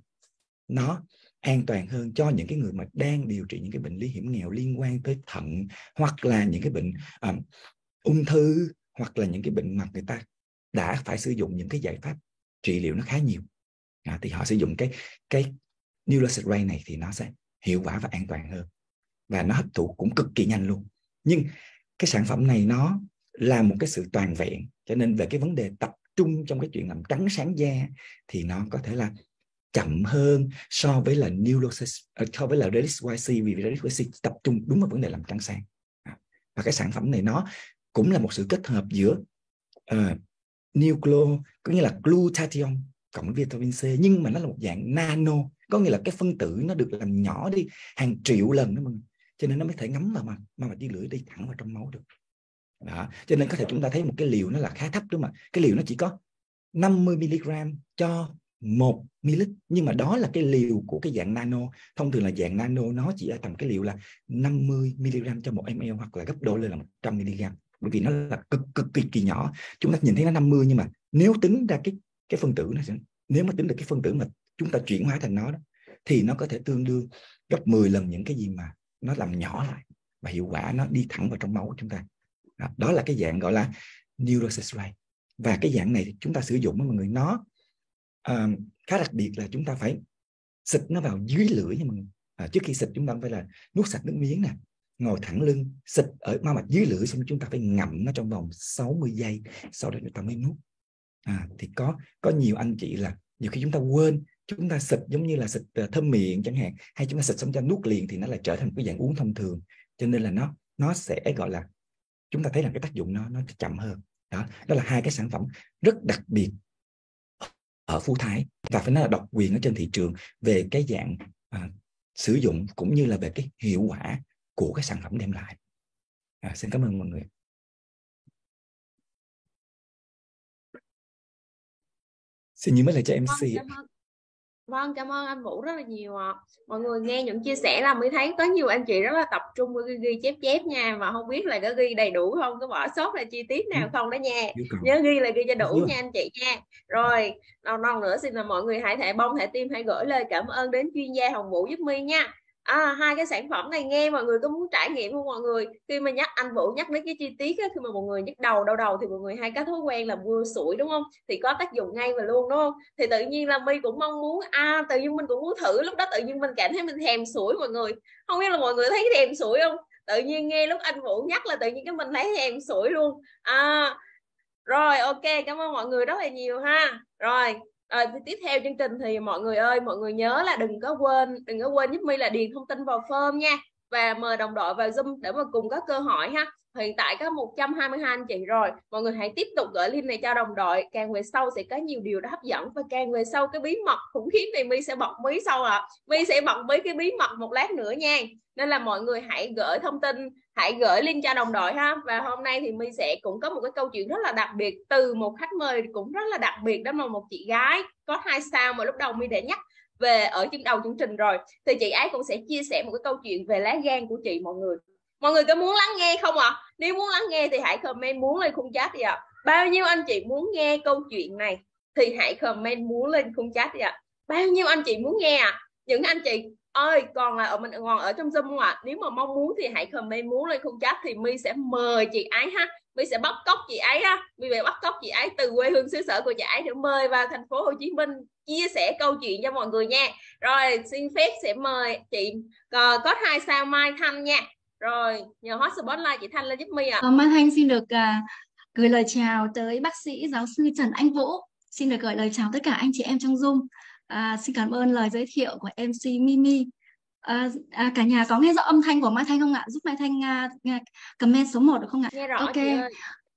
nó an toàn hơn cho những cái người mà đang điều trị những cái bệnh lý hiểm nghèo liên quan tới thận, hoặc là những cái bệnh um, ung thư, hoặc là những cái bệnh mà người ta đã phải sử dụng những cái giải pháp trị liệu nó khá nhiều. À, thì họ sử dụng cái cái Neuroset Ray này thì nó sẽ hiệu quả và an toàn hơn, và nó hấp thụ cũng cực kỳ nhanh luôn. Nhưng cái sản phẩm này nó là một cái sự toàn vẹn, cho nên về cái vấn đề tập trung trong cái chuyện làm trắng sáng da thì nó có thể là chậm hơn so với là Neuroset, so với là Relic Y C, vì Relic Y C tập trung đúng vào vấn đề làm trắng sáng. À, và cái sản phẩm này nó cũng là một sự kết hợp giữa uh, Nuclo, có nghĩa là glutathione cộng với vitamin C, nhưng mà nó là một dạng nano, có nghĩa là cái phân tử nó được làm nhỏ đi hàng triệu lần đó mọi người, cho nên nó mới thể ngấm vào mà mà mà đi lưỡi đi thẳng vào trong máu được. Đó, cho nên có thể chúng ta thấy một cái liều nó là khá thấp, đúng không ạ? Cái liều nó chỉ có năm mươi mi-li-gam cho một mi-li-lít, nhưng mà đó là cái liều của cái dạng nano. Thông thường là dạng nano nó chỉ ở tầm cái liều là năm mươi mi-li-gam cho một ml, hoặc là gấp đôi lên là một trăm mi-li-gam, bởi vì nó là cực cực kỳ kỳ nhỏ. Chúng ta nhìn thấy nó năm mươi, nhưng mà nếu tính ra cái cái phân tử này, nếu mà tính được cái phân tử mà chúng ta chuyển hóa thành nó đó, thì nó có thể tương đương gấp mười lần những cái gì mà nó làm nhỏ lại, và hiệu quả nó đi thẳng vào trong máu của chúng ta. Đó, đó là cái dạng gọi là Neuroset Ray. Và cái dạng này thì chúng ta sử dụng với mọi người, nó uh, khá đặc biệt là chúng ta phải xịt nó vào dưới lưỡi nha mọi người. À, trước khi xịt chúng ta phải là nuốt sạch nước miếng nè, ngồi thẳng lưng, xịt ở ma mạch dưới lưỡi, xong chúng ta phải ngậm nó trong vòng sáu mươi giây, sau đó chúng ta mới nuốt. À, thì có có nhiều anh chị là nhiều khi chúng ta quên, chúng ta xịt giống như là xịt uh, thơm miệng chẳng hạn, hay chúng ta xịt xong cho nuốt liền thì nó lại trở thành một cái dạng uống thông thường, cho nên là nó nó sẽ gọi là chúng ta thấy là cái tác dụng nó nó chậm hơn. Đó, đó là hai cái sản phẩm rất đặc biệt ở Phú Thái, và phải nói là độc quyền ở trên thị trường về cái dạng à, sử dụng cũng như là về cái hiệu quả của cái sản phẩm đem lại. À, xin cảm ơn mọi người. Xin nhớ lại cho em xê. Vâng, Vâng, cảm ơn anh Vũ rất là nhiều ạ. Mọi người nghe những chia sẻ là mới thấy có nhiều anh chị rất là tập trung ghi, ghi chép chép nha, và không biết là có ghi đầy đủ không, có bỏ sót là chi tiết nào không đó nha. Nhớ ghi là ghi cho đủ nha anh chị nha. Rồi, lần lần nữa xin là mọi người hãy thẻ bông, thẻ tim, hãy gửi lời cảm ơn đến chuyên gia Hồng Vũ giúp My nha. À, hai cái sản phẩm này nghe mọi người có muốn trải nghiệm không mọi người? Khi mà nhắc anh Vũ nhắc đến cái chi tiết á, khi mà mọi người nhức đầu đau đầu thì mọi người hay có thói quen là mưa sủi đúng không? Thì có tác dụng ngay và luôn đúng không? Thì tự nhiên là My cũng mong muốn à tự nhiên mình cũng muốn thử, lúc đó tự nhiên mình cảm thấy mình thèm sủi mọi người. Không biết là mọi người thấy thèm sủi không? Tự nhiên nghe lúc anh Vũ nhắc là tự nhiên cái mình thấy thèm sủi luôn. À rồi, ok, cảm ơn mọi người rất là nhiều ha. Rồi À, thì tiếp theo chương trình thì mọi người ơi, mọi người nhớ là đừng có quên đừng có quên giúp My là điền thông tin vào form nha, và mời đồng đội vào Zoom để mà cùng có cơ hội ha. Hiện tại có một trăm hai mươi hai anh chị rồi, mọi người hãy tiếp tục gửi link này cho đồng đội, càng về sau sẽ có nhiều điều hấp dẫn, và càng về sau cái bí mật khủng khiếp này My sẽ bật mí sau ạ. À. My sẽ bật mí cái bí mật một lát nữa nha, nên là mọi người hãy gửi thông tin, hãy gửi link cho đồng đội ha. Và hôm nay thì My sẽ cũng có một cái câu chuyện rất là đặc biệt từ một khách mời cũng rất là đặc biệt, đó là một chị gái có hai sao mà lúc đầu My đã nhắc về ở trên đầu chương trình rồi, thì chị ấy cũng sẽ chia sẻ một cái câu chuyện về lá gan của chị mọi người. Mọi người có muốn lắng nghe không ạ? À? Nếu muốn lắng nghe thì hãy comment muốn lên khung chat đi ạ. À. Bao nhiêu anh chị muốn nghe câu chuyện này thì hãy comment muốn lên khung chat đi ạ. À. Bao nhiêu anh chị muốn nghe à? Những anh chị ơi còn là ở mình còn ở trong Zoom không ạ? À? Nếu mà mong muốn thì hãy comment muốn lên khung chat thì My sẽ mời chị ấy ha. My sẽ bắt cóc chị ấy ha. My sẽ bắt cóc chị ấy từ quê hương xứ sở của chị ấy để mời vào thành phố Hồ Chí Minh chia sẻ câu chuyện cho mọi người nha. Rồi xin phép sẽ mời chị có, có hai sao Mai Thanh nha. Rồi nhờ hot spotlight chị Thanh lên giúp My ạ. À. Mai Thanh xin được uh, gửi lời chào tới bác sĩ giáo sư Trần Anh Vũ. Xin được gửi lời chào tất cả anh chị em trong Zoom. À, xin cảm ơn lời giới thiệu của em xê Mimi. À, à, cả nhà có nghe rõ âm thanh của Mai Thanh không ạ? Giúp Mai Thanh uh, comment số một được không ạ? Nghe rõ Ok. chị ơi.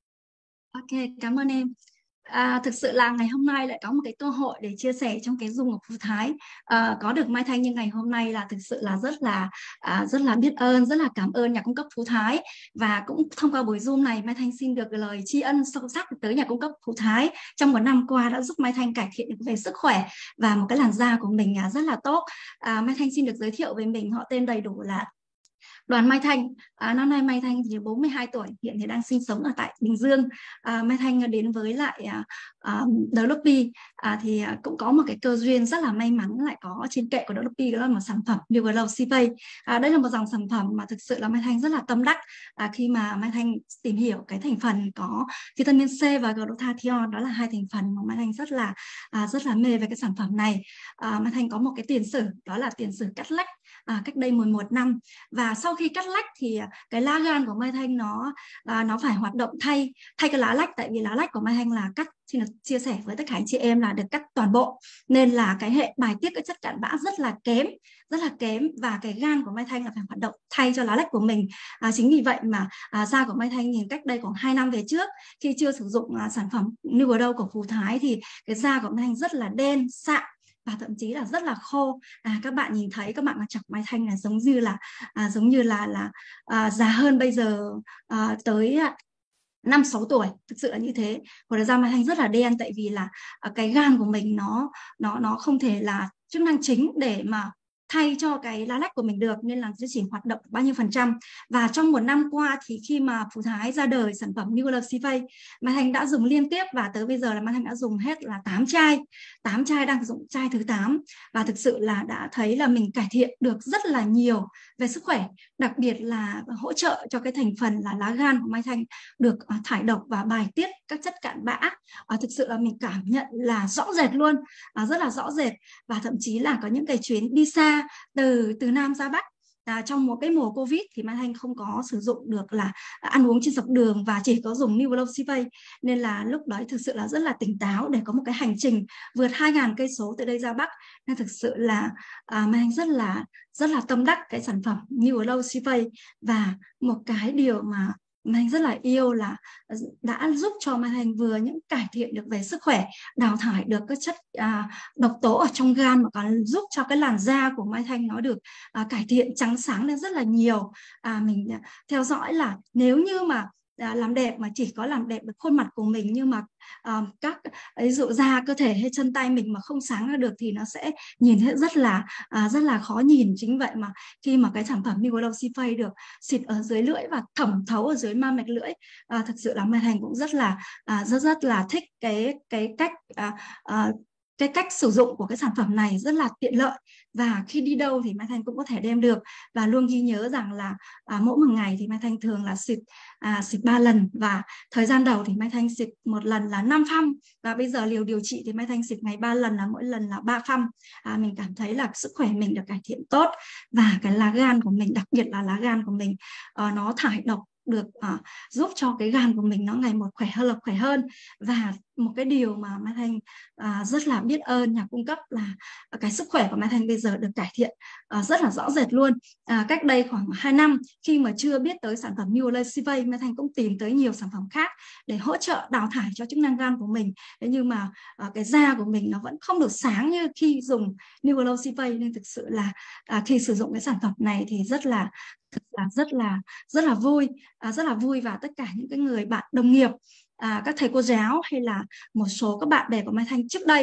Ok, cảm ơn em. À, thực sự là ngày hôm nay lại có một cái cơ hội để chia sẻ trong cái Zoom của Phú Thái. À, có được Mai Thanh như ngày hôm nay là thực sự là rất là à, rất là biết ơn, rất là cảm ơn nhà cung cấp Phú Thái. Và cũng thông qua buổi Zoom này, Mai Thanh xin được lời tri ân sâu sắc tới nhà cung cấp Phú Thái trong một năm qua đã giúp Mai Thanh cải thiện được về sức khỏe và một cái làn da của mình rất là tốt. À, Mai Thanh xin được giới thiệu về mình, họ tên đầy đủ là Đoàn Mai Thanh. À, năm nay Mai Thanh thì bốn mươi hai tuổi, hiện thì đang sinh sống ở tại Bình Dương. À, Mai Thanh đến với lại à, à, Delopi à, thì à, cũng có một cái cơ duyên rất là may mắn lại có trên kệ của Delopi, đó là một sản phẩm New Glow C-Pay. À, đây là một dòng sản phẩm mà thực sự là Mai Thanh rất là tâm đắc à, khi mà Mai Thanh tìm hiểu cái thành phần có vitamin C và glutathione, đó là hai thành phần mà Mai Thanh rất là à, rất là mê về cái sản phẩm này. À, Mai Thanh có một cái tiền sử, đó là tiền sử cắt lách à, cách đây mười một năm, và sau khi cắt lách thì cái lá gan của Mai Thanh nó à, nó phải hoạt động thay thay cái lá lách, tại vì lá lách của Mai Thanh là cắt, xin được chia sẻ với tất cả anh chị em là được cắt toàn bộ, nên là cái hệ bài tiết các chất cặn bã rất là kém rất là kém và cái gan của Mai Thanh là phải hoạt động thay cho lá lách của mình. À, chính vì vậy mà à, da của Mai Thanh nhìn cách đây khoảng hai năm về trước, khi chưa sử dụng à, sản phẩm New Glow của Phú Thái thì cái da của Mai Thanh rất là đen sạm và thậm chí là rất là khô. À, các bạn nhìn thấy, các bạn mà chọc Mai Thanh là giống như là à, giống như là là à, già hơn bây giờ à, tới năm sáu tuổi, thực sự là như thế. Và da Mai Thanh rất là đen, tại vì là à, cái gan của mình nó nó nó không thể là chức năng chính để mà thay cho cái lá lách của mình được, nên là chỉ hoạt động bao nhiêu phần trăm. Và trong một năm qua thì khi mà Phú Thái ra đời sản phẩm New Glow C-Pay, Mai Thanh đã dùng liên tiếp và tới bây giờ là Mai Thanh đã dùng hết là tám chai tám chai, đang dùng chai thứ tám, và thực sự là đã thấy là mình cải thiện được rất là nhiều về sức khỏe, đặc biệt là hỗ trợ cho cái thành phần là lá gan của Mai Thanh được uh, thải độc và bài tiết các chất cặn bã. Uh, thực sự là mình cảm nhận là rõ rệt luôn, uh, rất là rõ rệt, và thậm chí là có những cái chuyến đi xa từ từ Nam ra Bắc. À, trong một cái mùa Covid thì Mai Thanh không có sử dụng được là ăn uống trên dọc đường và chỉ có dùng New Glow C-Pay, nên là lúc đó thực sự là rất là tỉnh táo để có một cái hành trình vượt hai nghìn cây số từ đây ra Bắc. Nên thực sự là à, Mai Thanh rất là rất là tâm đắc cái sản phẩm New Glow C-Pay. Và một cái điều mà Mai Thanh rất là yêu là đã giúp cho Mai Thanh vừa những cải thiện được về sức khỏe, đào thải được các chất à, độc tố ở trong gan, mà còn giúp cho cái làn da của Mai Thanh nó được à, cải thiện trắng sáng lên rất là nhiều. À, mình à, theo dõi là nếu như mà À, làm đẹp mà chỉ có làm đẹp được khuôn mặt của mình, nhưng mà à, các ví dụ da cơ thể hay chân tay mình mà không sáng ra được thì nó sẽ nhìn rất là à, rất là khó nhìn. Chính vậy mà khi mà cái sản phẩm New Glow C-Pay được xịt ở dưới lưỡi và thẩm thấu ở dưới ma mạch lưỡi, à, thực sự là Mai Thanh cũng rất là à, rất rất là thích cái cái cách à, à, cái cách sử dụng của cái sản phẩm này, rất là tiện lợi, và khi đi đâu thì Mai Thanh cũng có thể đem được. Và luôn ghi nhớ rằng là à, mỗi một ngày thì Mai Thanh thường là xịt à, xịt ba lần, và thời gian đầu thì Mai Thanh xịt một lần là năm phăm, và bây giờ liều điều trị thì Mai Thanh xịt ngày ba lần, là mỗi lần là ba phăm. À, mình cảm thấy là sức khỏe mình được cải thiện tốt, và cái lá gan của mình, đặc biệt là lá gan của mình uh, nó thải độc được, uh, giúp cho cái gan của mình nó ngày một khỏe hơn, khỏe hơn. Và một cái điều mà Mai Thanh uh, rất là biết ơn nhà cung cấp là uh, cái sức khỏe của Mai Thanh bây giờ được cải thiện uh, rất là rõ rệt luôn. Uh, cách đây khoảng hai năm, khi mà chưa biết tới sản phẩm New Glow C-Pay, Mai Thanh cũng tìm tới nhiều sản phẩm khác để hỗ trợ đào thải cho chức năng gan của mình. Thế nhưng mà uh, cái da của mình nó vẫn không được sáng như khi dùng New Glow C-Pay, nên thực sự là uh, khi sử dụng cái sản phẩm này thì rất là là rất là rất là vui, à, rất là vui. Và tất cả những cái người bạn đồng nghiệp, à, các thầy cô giáo hay là một số các bạn bè của Mai Thanh trước đây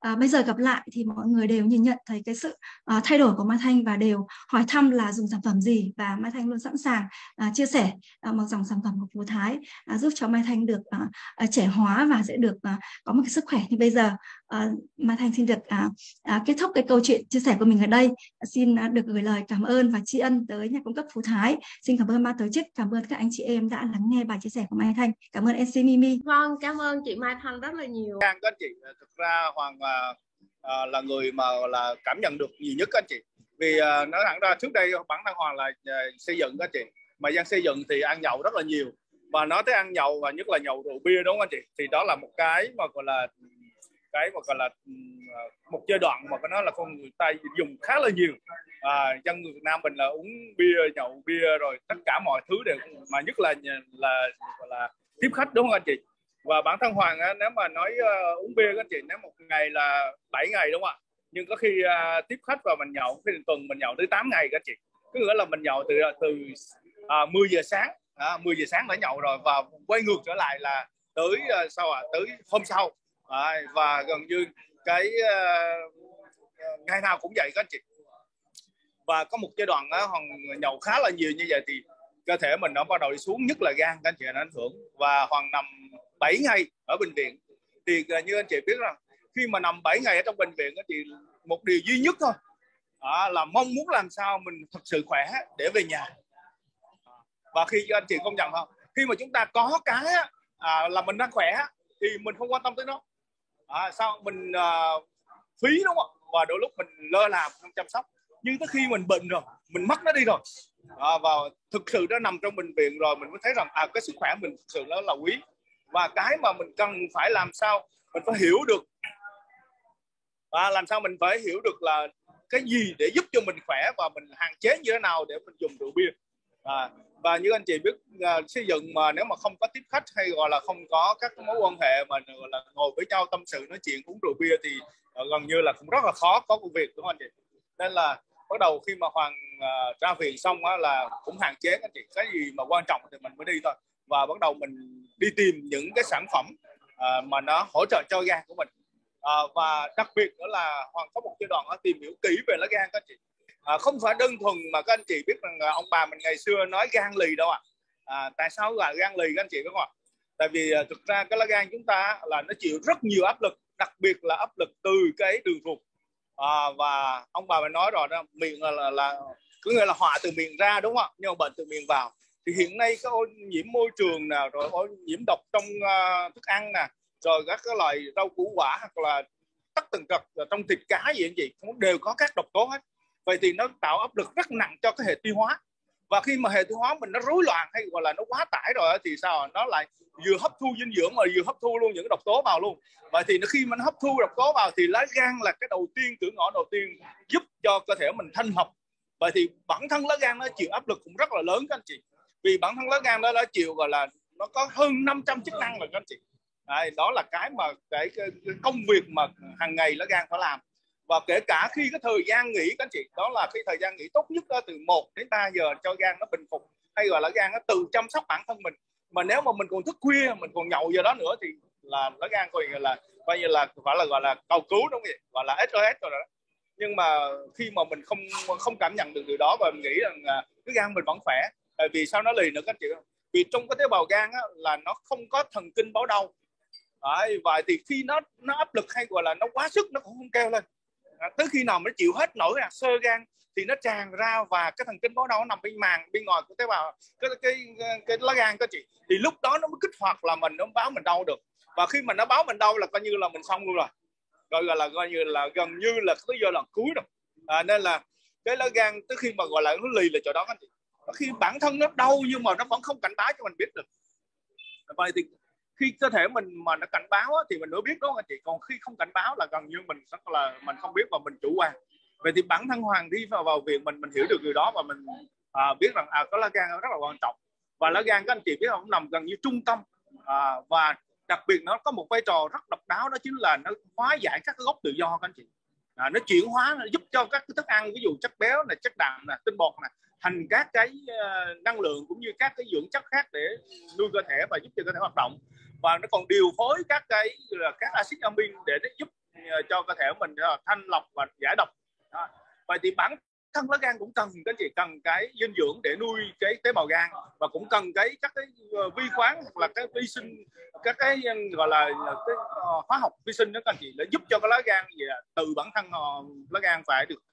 À, bây giờ gặp lại thì mọi người đều nhìn nhận thấy cái sự à, thay đổi của Mai Thanh và đều hỏi thăm là dùng sản phẩm gì, và Mai Thanh luôn sẵn sàng à, chia sẻ à, một dòng sản phẩm của Phú Thái à, giúp cho Mai Thanh được à, à, trẻ hóa và sẽ được à, có một cái sức khỏe như bây giờ. À, Mai Thanh xin được à, à, kết thúc cái câu chuyện chia sẻ của mình ở đây. À, xin à, được gửi lời cảm ơn và tri ân tới nhà cung cấp Phú Thái. Xin cảm ơn ban tổ chức, cảm ơn các anh chị em đã lắng nghe bài chia sẻ của Mai Thanh. Cảm ơn em xê Mimi. Vâng, cảm ơn chị Mai Thanh rất là nhiều. Các anh chị, thực ra Hoàng à, à, là người mà là cảm nhận được nhiều nhất các anh chị. Vì à, nói thẳng ra trước đây bản thân Hoàng là à, xây dựng các anh chị, mà dân xây dựng thì ăn nhậu rất là nhiều, và nói tới ăn nhậu và nhất là nhậu rượu bia, đúng không anh chị, thì đó là một cái mà gọi là cái mà gọi là một giai đoạn mà có nói là con người ta dùng khá là nhiều. À, dân người Việt Nam mình là uống bia, nhậu bia rồi tất cả mọi thứ đều, mà nhất là là gọi là tiếp khách, đúng không anh chị. Và bản thân Hoàng á, nếu mà nói uh, uống bia các anh chị, nếu một ngày là bảy ngày, đúng không ạ, nhưng có khi uh, tiếp khách và mình nhậu, khi tuần mình nhậu tới tám ngày các anh chị. Có nghĩa là mình nhậu từ từ uh, mười giờ sáng, uh, mười giờ sáng đã nhậu rồi, và quay ngược trở lại là tới uh, sau à, tới hôm sau. À, và gần như cái uh, ngày nào cũng vậy các anh chị. Và có một giai đoạn đó, Hoàng nhậu khá là nhiều như vậy thì cơ thể mình nó bắt đầu đi xuống, nhất là gan các anh chị, nó ảnh hưởng. Và Hoàng nằm bảy ngày ở bệnh viện. Thì như anh chị biết rằng khi mà nằm bảy ngày ở trong bệnh viện thì một điều duy nhất thôi à, là mong muốn làm sao mình thật sự khỏe để về nhà. Và khi anh chị công nhận không, khi mà chúng ta có cái à, là mình đang khỏe thì mình không quan tâm tới nó. À, sao mình uh, phí, đúng không? Và đôi lúc mình lơ là không chăm sóc, nhưng tới khi mình bệnh rồi mình mất nó đi rồi. À, và thực sự nó nằm trong bệnh viện rồi mình mới thấy rằng à, cái sức khỏe mình thực sự nó là quý. Và cái mà mình cần phải làm sao mình phải hiểu được, và làm sao mình phải hiểu được là cái gì để giúp cho mình khỏe, và mình hạn chế như thế nào để mình dùng rượu bia. À, và như anh chị biết, uh, xây dựng mà nếu mà không có tiếp khách hay gọi là không có các mối quan hệ mà gọi là ngồi với nhau tâm sự nói chuyện uống rượu bia thì uh, gần như là cũng rất là khó có công việc, đúng không anh chị. Nên là bắt đầu khi mà Hoàng uh, ra viện xong á, là cũng hạn chế anh chị, cái gì mà quan trọng thì mình mới đi thôi. Và bắt đầu mình đi tìm những cái sản phẩm uh, mà nó hỗ trợ cho gan của mình. Uh, và đặc biệt nữa là Hoàng có một giai đoạn uh, tìm hiểu kỹ về lá gan các anh chị. À, không phải đơn thuần mà các anh chị biết rằng à, ông bà mình ngày xưa nói gan lì đâu ạ. À. À, tại sao gọi gan lì các anh chị biết không ạ? Tại vì à, thực ra cái lá gan chúng ta là nó chịu rất nhiều áp lực, đặc biệt là áp lực từ cái đường ruột. À, và ông bà mình nói rồi đó, miệng là là, là có nghĩa là họa từ miệng ra, đúng không ạ? Nhưng mà bệnh từ miệng vào. Thì hiện nay cái ô nhiễm môi trường nào, rồi ô nhiễm độc trong uh, thức ăn nè, rồi các cái loại rau củ quả hoặc là tất tần tật trong thịt cá gì anh chị cũng đều có các độc tố hết. Vậy thì nó tạo áp lực rất nặng cho cái hệ tiêu hóa. Và khi mà hệ tiêu hóa mình nó rối loạn hay gọi là nó quá tải rồi thì sao? Nó lại vừa hấp thu dinh dưỡng mà vừa hấp thu luôn những độc tố vào luôn. Vậy thì khi mà nó hấp thu độc tố vào thì lá gan là cái đầu tiên, cửa ngõ đầu tiên giúp cho cơ thể mình thanh lọc. Vậy thì bản thân lá gan nó chịu áp lực cũng rất là lớn các anh chị. Vì bản thân lá gan đó đã chịu gọi là nó có hơn năm trăm chức năng rồi các anh chị. Đấy, đó là cái mà cái, cái, cái công việc mà hàng ngày lá gan phải làm. Và kể cả khi cái thời gian nghỉ các anh chị, đó là cái thời gian nghỉ tốt nhất đó, từ một đến ba giờ cho gan nó bình phục, hay gọi là gan nó tự chăm sóc bản thân mình. Mà nếu mà mình còn thức khuya, mình còn nhậu giờ đó nữa thì là lá gan coi như là coi như là phải là gọi là cầu cứu, đúng không? Gọi là ét o ét rồi đó. Nhưng mà khi mà mình không không cảm nhận được điều đó và mình nghĩ rằng cái gan mình vẫn khỏe, tại vì sao nó lì nữa các anh chị? Vì trong cái tế bào gan á, là nó không có thần kinh báo đau. Đấy, và thì khi nó nó áp lực hay gọi là nó quá sức nó cũng không kêu lên. À, tới khi nào nó chịu hết nổi là xơ gan thì nó tràn ra, và cái thần kinh báo đau nó nằm bên màng bên ngoài của tế bào cái cái cái, cái lá gan các chị, thì lúc đó nó mới kích hoạt là mình nó báo mình đau được. Và khi mà nó báo mình đau là coi như là mình xong luôn rồi, gọi là coi như là gần như là tới giờ lần cuối rồi. À, nên là cái lá gan tới khi mà gọi là nó lì là chỗ đó các chị, khi bản thân nó đau nhưng mà nó vẫn không cảnh báo cho mình biết được. Vậy thì khi cơ thể mình mà nó cảnh báo á, thì mình mới biết, đúng không anh chị? Còn khi không cảnh báo là gần như mình rất là mình không biết và mình chủ quan. Vậy thì bản thân Hoàng đi vào, vào viện mình mình hiểu được điều đó, và mình à, biết rằng à, có lá gan rất là quan trọng. Và lá gan các anh chị biết không, nằm gần như trung tâm, à, và đặc biệt nó có một vai trò rất độc đáo, đó chính là nó hóa giải các cái gốc tự do các anh chị. À, nó chuyển hóa, nó giúp cho các cái thức ăn, ví dụ chất béo này, chất đạm này, tinh bột này, thành các cái uh, năng lượng cũng như các cái dưỡng chất khác để nuôi cơ thể và giúp cho cơ thể hoạt động. Và nó còn điều phối các cái là các axit amin để nó giúp cho cơ thể mình thanh lọc và giải độc. Đó. Vậy thì bản thân lá gan cũng cần cái gì, cần cái dinh dưỡng để nuôi cái tế bào gan, và cũng cần cái các cái vi khoáng hoặc là cái vi sinh, các cái gọi là cái hóa học vi sinh đó các anh chị, để giúp cho cái lá gan gì là từ bản thân lá gan phải được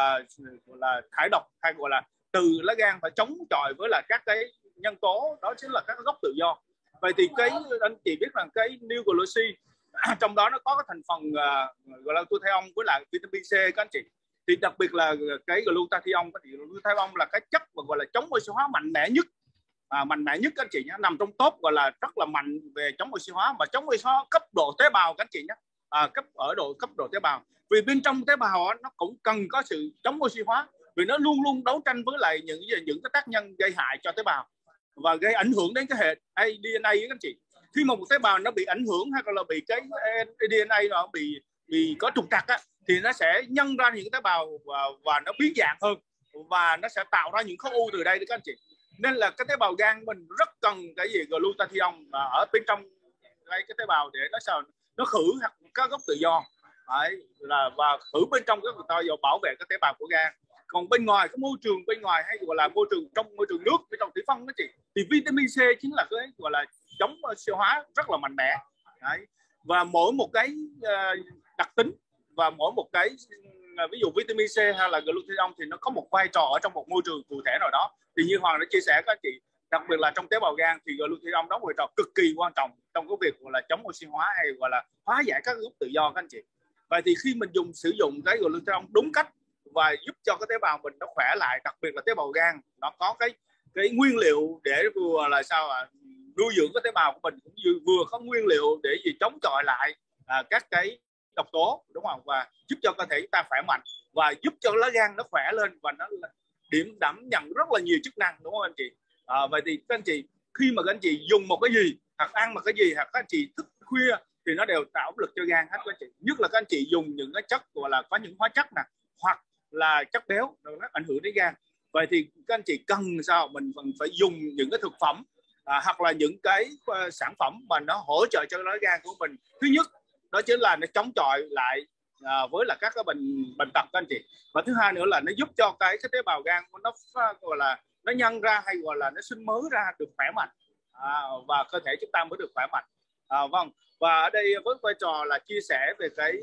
uh, là thải độc, hay gọi là từ lá gan phải chống chọi với là các cái nhân tố, đó chính là các gốc tự do. Vậy thì cái anh chị biết rằng cái nucleoside trong đó nó có cái thành phần uh, gọi là glutathione với lại vitamin C các anh chị. Thì đặc biệt là cái glutathione, cái glutathione là cái chất mà gọi là chống oxy hóa mạnh mẽ nhất, à, mạnh mẽ nhất các anh chị nhé, nằm trong top gọi là rất là mạnh về chống oxy hóa, mà chống oxy hóa cấp độ tế bào các anh chị nhé, à, cấp ở độ cấp độ tế bào. Vì bên trong tế bào đó, nó cũng cần có sự chống oxy hóa, vì nó luôn luôn đấu tranh với lại những những cái tác nhân gây hại cho tế bào và gây ảnh hưởng đến cái hệ đê en a các anh chị. Khi mà một tế bào nó bị ảnh hưởng hay là bị cái đê en a nó bị bị có trục trặc á, thì nó sẽ nhân ra những tế bào và, và nó biến dạng hơn, và nó sẽ tạo ra những khối u từ đây đấy các anh chị. Nên là cái tế bào gan mình rất cần cái gì glutathione ở bên trong cái, cái tế bào để nó sao nó khử các gốc tự do. Đấy, là và khử bên trong các tự do, bảo vệ các tế bào của gan. Còn bên ngoài cái môi trường bên ngoài, hay gọi là môi trường trong môi trường nước, bên trong thủy phân đó chị, thì vitamin C chính là cái gọi là chống oxy hóa rất là mạnh mẽ. Đấy. Và mỗi một cái uh, đặc tính và mỗi một cái ví dụ vitamin C hay là glutathione thì nó có một vai trò ở trong một môi trường cụ thể nào đó. Thì như Hoàng đã chia sẻ các anh chị, đặc biệt là trong tế bào gan thì glutathione đóng vai trò cực kỳ quan trọng trong cái việc gọi là chống oxy hóa hay gọi là hóa giải các gốc tự do các anh chị. Vậy thì khi mình dùng sử dụng cái glutathione đúng cách và giúp cho cái tế bào mình nó khỏe lại, đặc biệt là tế bào gan nó có cái cái nguyên liệu để vừa là sao à, nuôi dưỡng cái tế bào của mình, cũng như vừa có nguyên liệu để gì chống chọi lại à, các cái độc tố, đúng không, và giúp cho cơ thể chúng ta khỏe mạnh và giúp cho lá gan nó khỏe lên và nó điểm đảm nhận rất là nhiều chức năng, đúng không anh chị? À, vậy thì các anh chị khi mà các anh chị dùng một cái gì hoặc ăn một cái gì hoặc các anh chị thức khuya thì nó đều tạo áp lực cho gan hết các anh chị. Nhất là các anh chị dùng những cái chất gọi là có những hóa chất nè hoặc là chất béo nó ảnh hưởng đến gan. Vậy thì các anh chị cần sao mình phải dùng những cái thực phẩm à, hoặc là những cái uh, sản phẩm mà nó hỗ trợ cho lá gan của mình. Thứ nhất đó chính là nó chống chọi lại à, với là các cái bệnh bệnh tật các anh chị. Và thứ hai nữa là nó giúp cho cái cái tế bào gan nó gọi là nó nhân ra hay gọi là nó sinh mới ra được khỏe mạnh à, và cơ thể chúng ta mới được khỏe mạnh. À, vâng. Và ở đây với vai trò là chia sẻ về cái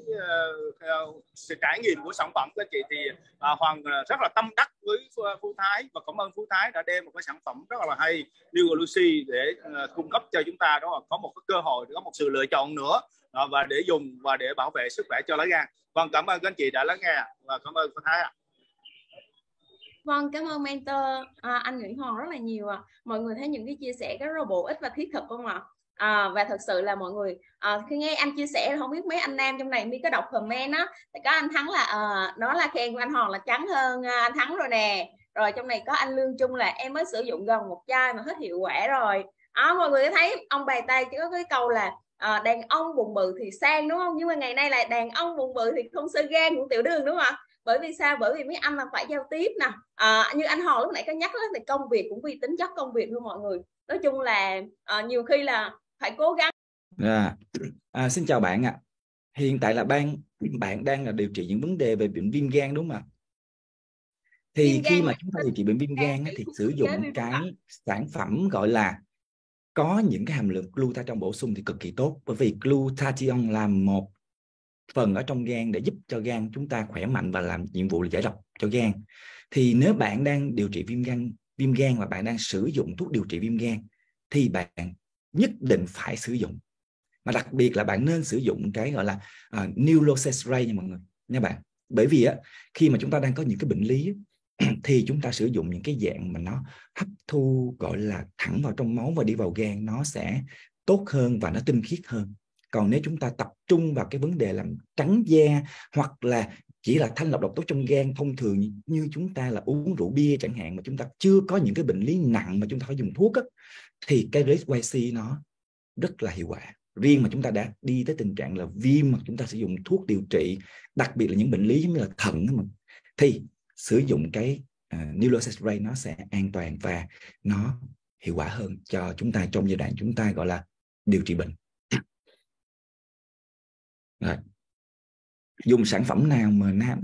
uh, uh, sự trải nghiệm của sản phẩm các chị, thì uh, Hoàng rất là tâm đắc với Phú Thái và cảm ơn Phú Thái đã đem một cái sản phẩm rất là hay Nucleoside để uh, cung cấp cho chúng ta, đó là có một cái cơ hội, có một sự lựa chọn nữa uh, và để dùng và để bảo vệ sức khỏe cho lá gan. Vâng, cảm ơn các anh chị đã lắng nghe và cảm ơn Phú Thái ạ. Vâng, cảm ơn mentor à, anh Nguyễn Hoàng rất là nhiều ạ. À. Mọi người thấy những cái chia sẻ rất là bổ ích và thiết thực không ạ? À? À, và thật sự là mọi người à, khi nghe anh chia sẻ, không biết mấy anh nam trong này mới có đọc comment á, thì có anh Thắng là à, nó là khen của anh Hoàng là trắng hơn à, anh Thắng rồi nè. Rồi trong này có anh Lương Trung là em mới sử dụng gần một chai mà hết hiệu quả rồi. À, mọi người thấy ông bày tay có cái câu là à, đàn ông bụng bự thì sang, đúng không? Nhưng mà ngày nay là đàn ông bụng bự thì không sơ gan cũng tiểu đường, đúng không ạ? Bởi vì sao? Bởi vì mấy anh là phải giao tiếp nè. À, như anh Hoàng lúc nãy có nhắc đó, thì công việc cũng vì tính chất công việc thôi mọi người. Nói chung là à, nhiều khi là phải cố gắng. À, à, xin chào bạn ạ. À. Hiện tại là bạn bạn đang là điều trị những vấn đề về bệnh viêm gan đúng không ạ? Thì viêm khi mà chúng ta điều trị bệnh viêm gan á, thì sử dụng cái sản phẩm gọi là có những cái hàm lượng glutathione bổ sung thì cực kỳ tốt, bởi vì glutathione là một phần ở trong gan để giúp cho gan chúng ta khỏe mạnh và làm nhiệm vụ là giải độc cho gan. Thì nếu bạn đang điều trị viêm gan viêm gan và bạn đang sử dụng thuốc điều trị viêm gan thì bạn nhất định phải sử dụng, mà đặc biệt là bạn nên sử dụng cái gọi là uh, Nucleoside nha mọi người nha bạn. Bởi vì á, khi mà chúng ta đang có những cái bệnh lý thì chúng ta sử dụng những cái dạng mà nó hấp thu gọi là thẳng vào trong máu và đi vào gan, nó sẽ tốt hơn và nó tinh khiết hơn. Còn nếu chúng ta tập trung vào cái vấn đề làm trắng da hoặc là chỉ là thanh lọc độc tố trong gan thông thường như chúng ta là uống rượu bia chẳng hạn, mà chúng ta chưa có những cái bệnh lý nặng mà chúng ta phải dùng thuốc á, thì cái rờ i xê nó rất là hiệu quả. Riêng mà chúng ta đã đi tới tình trạng là viêm mà chúng ta sử dụng thuốc điều trị, đặc biệt là những bệnh lý giống như là thận mà, thì sử dụng cái uh, Nucleoside nó sẽ an toàn và nó hiệu quả hơn cho chúng ta trong giai đoạn chúng ta gọi là điều trị bệnh. Rồi. dùng sản phẩm nào mà nam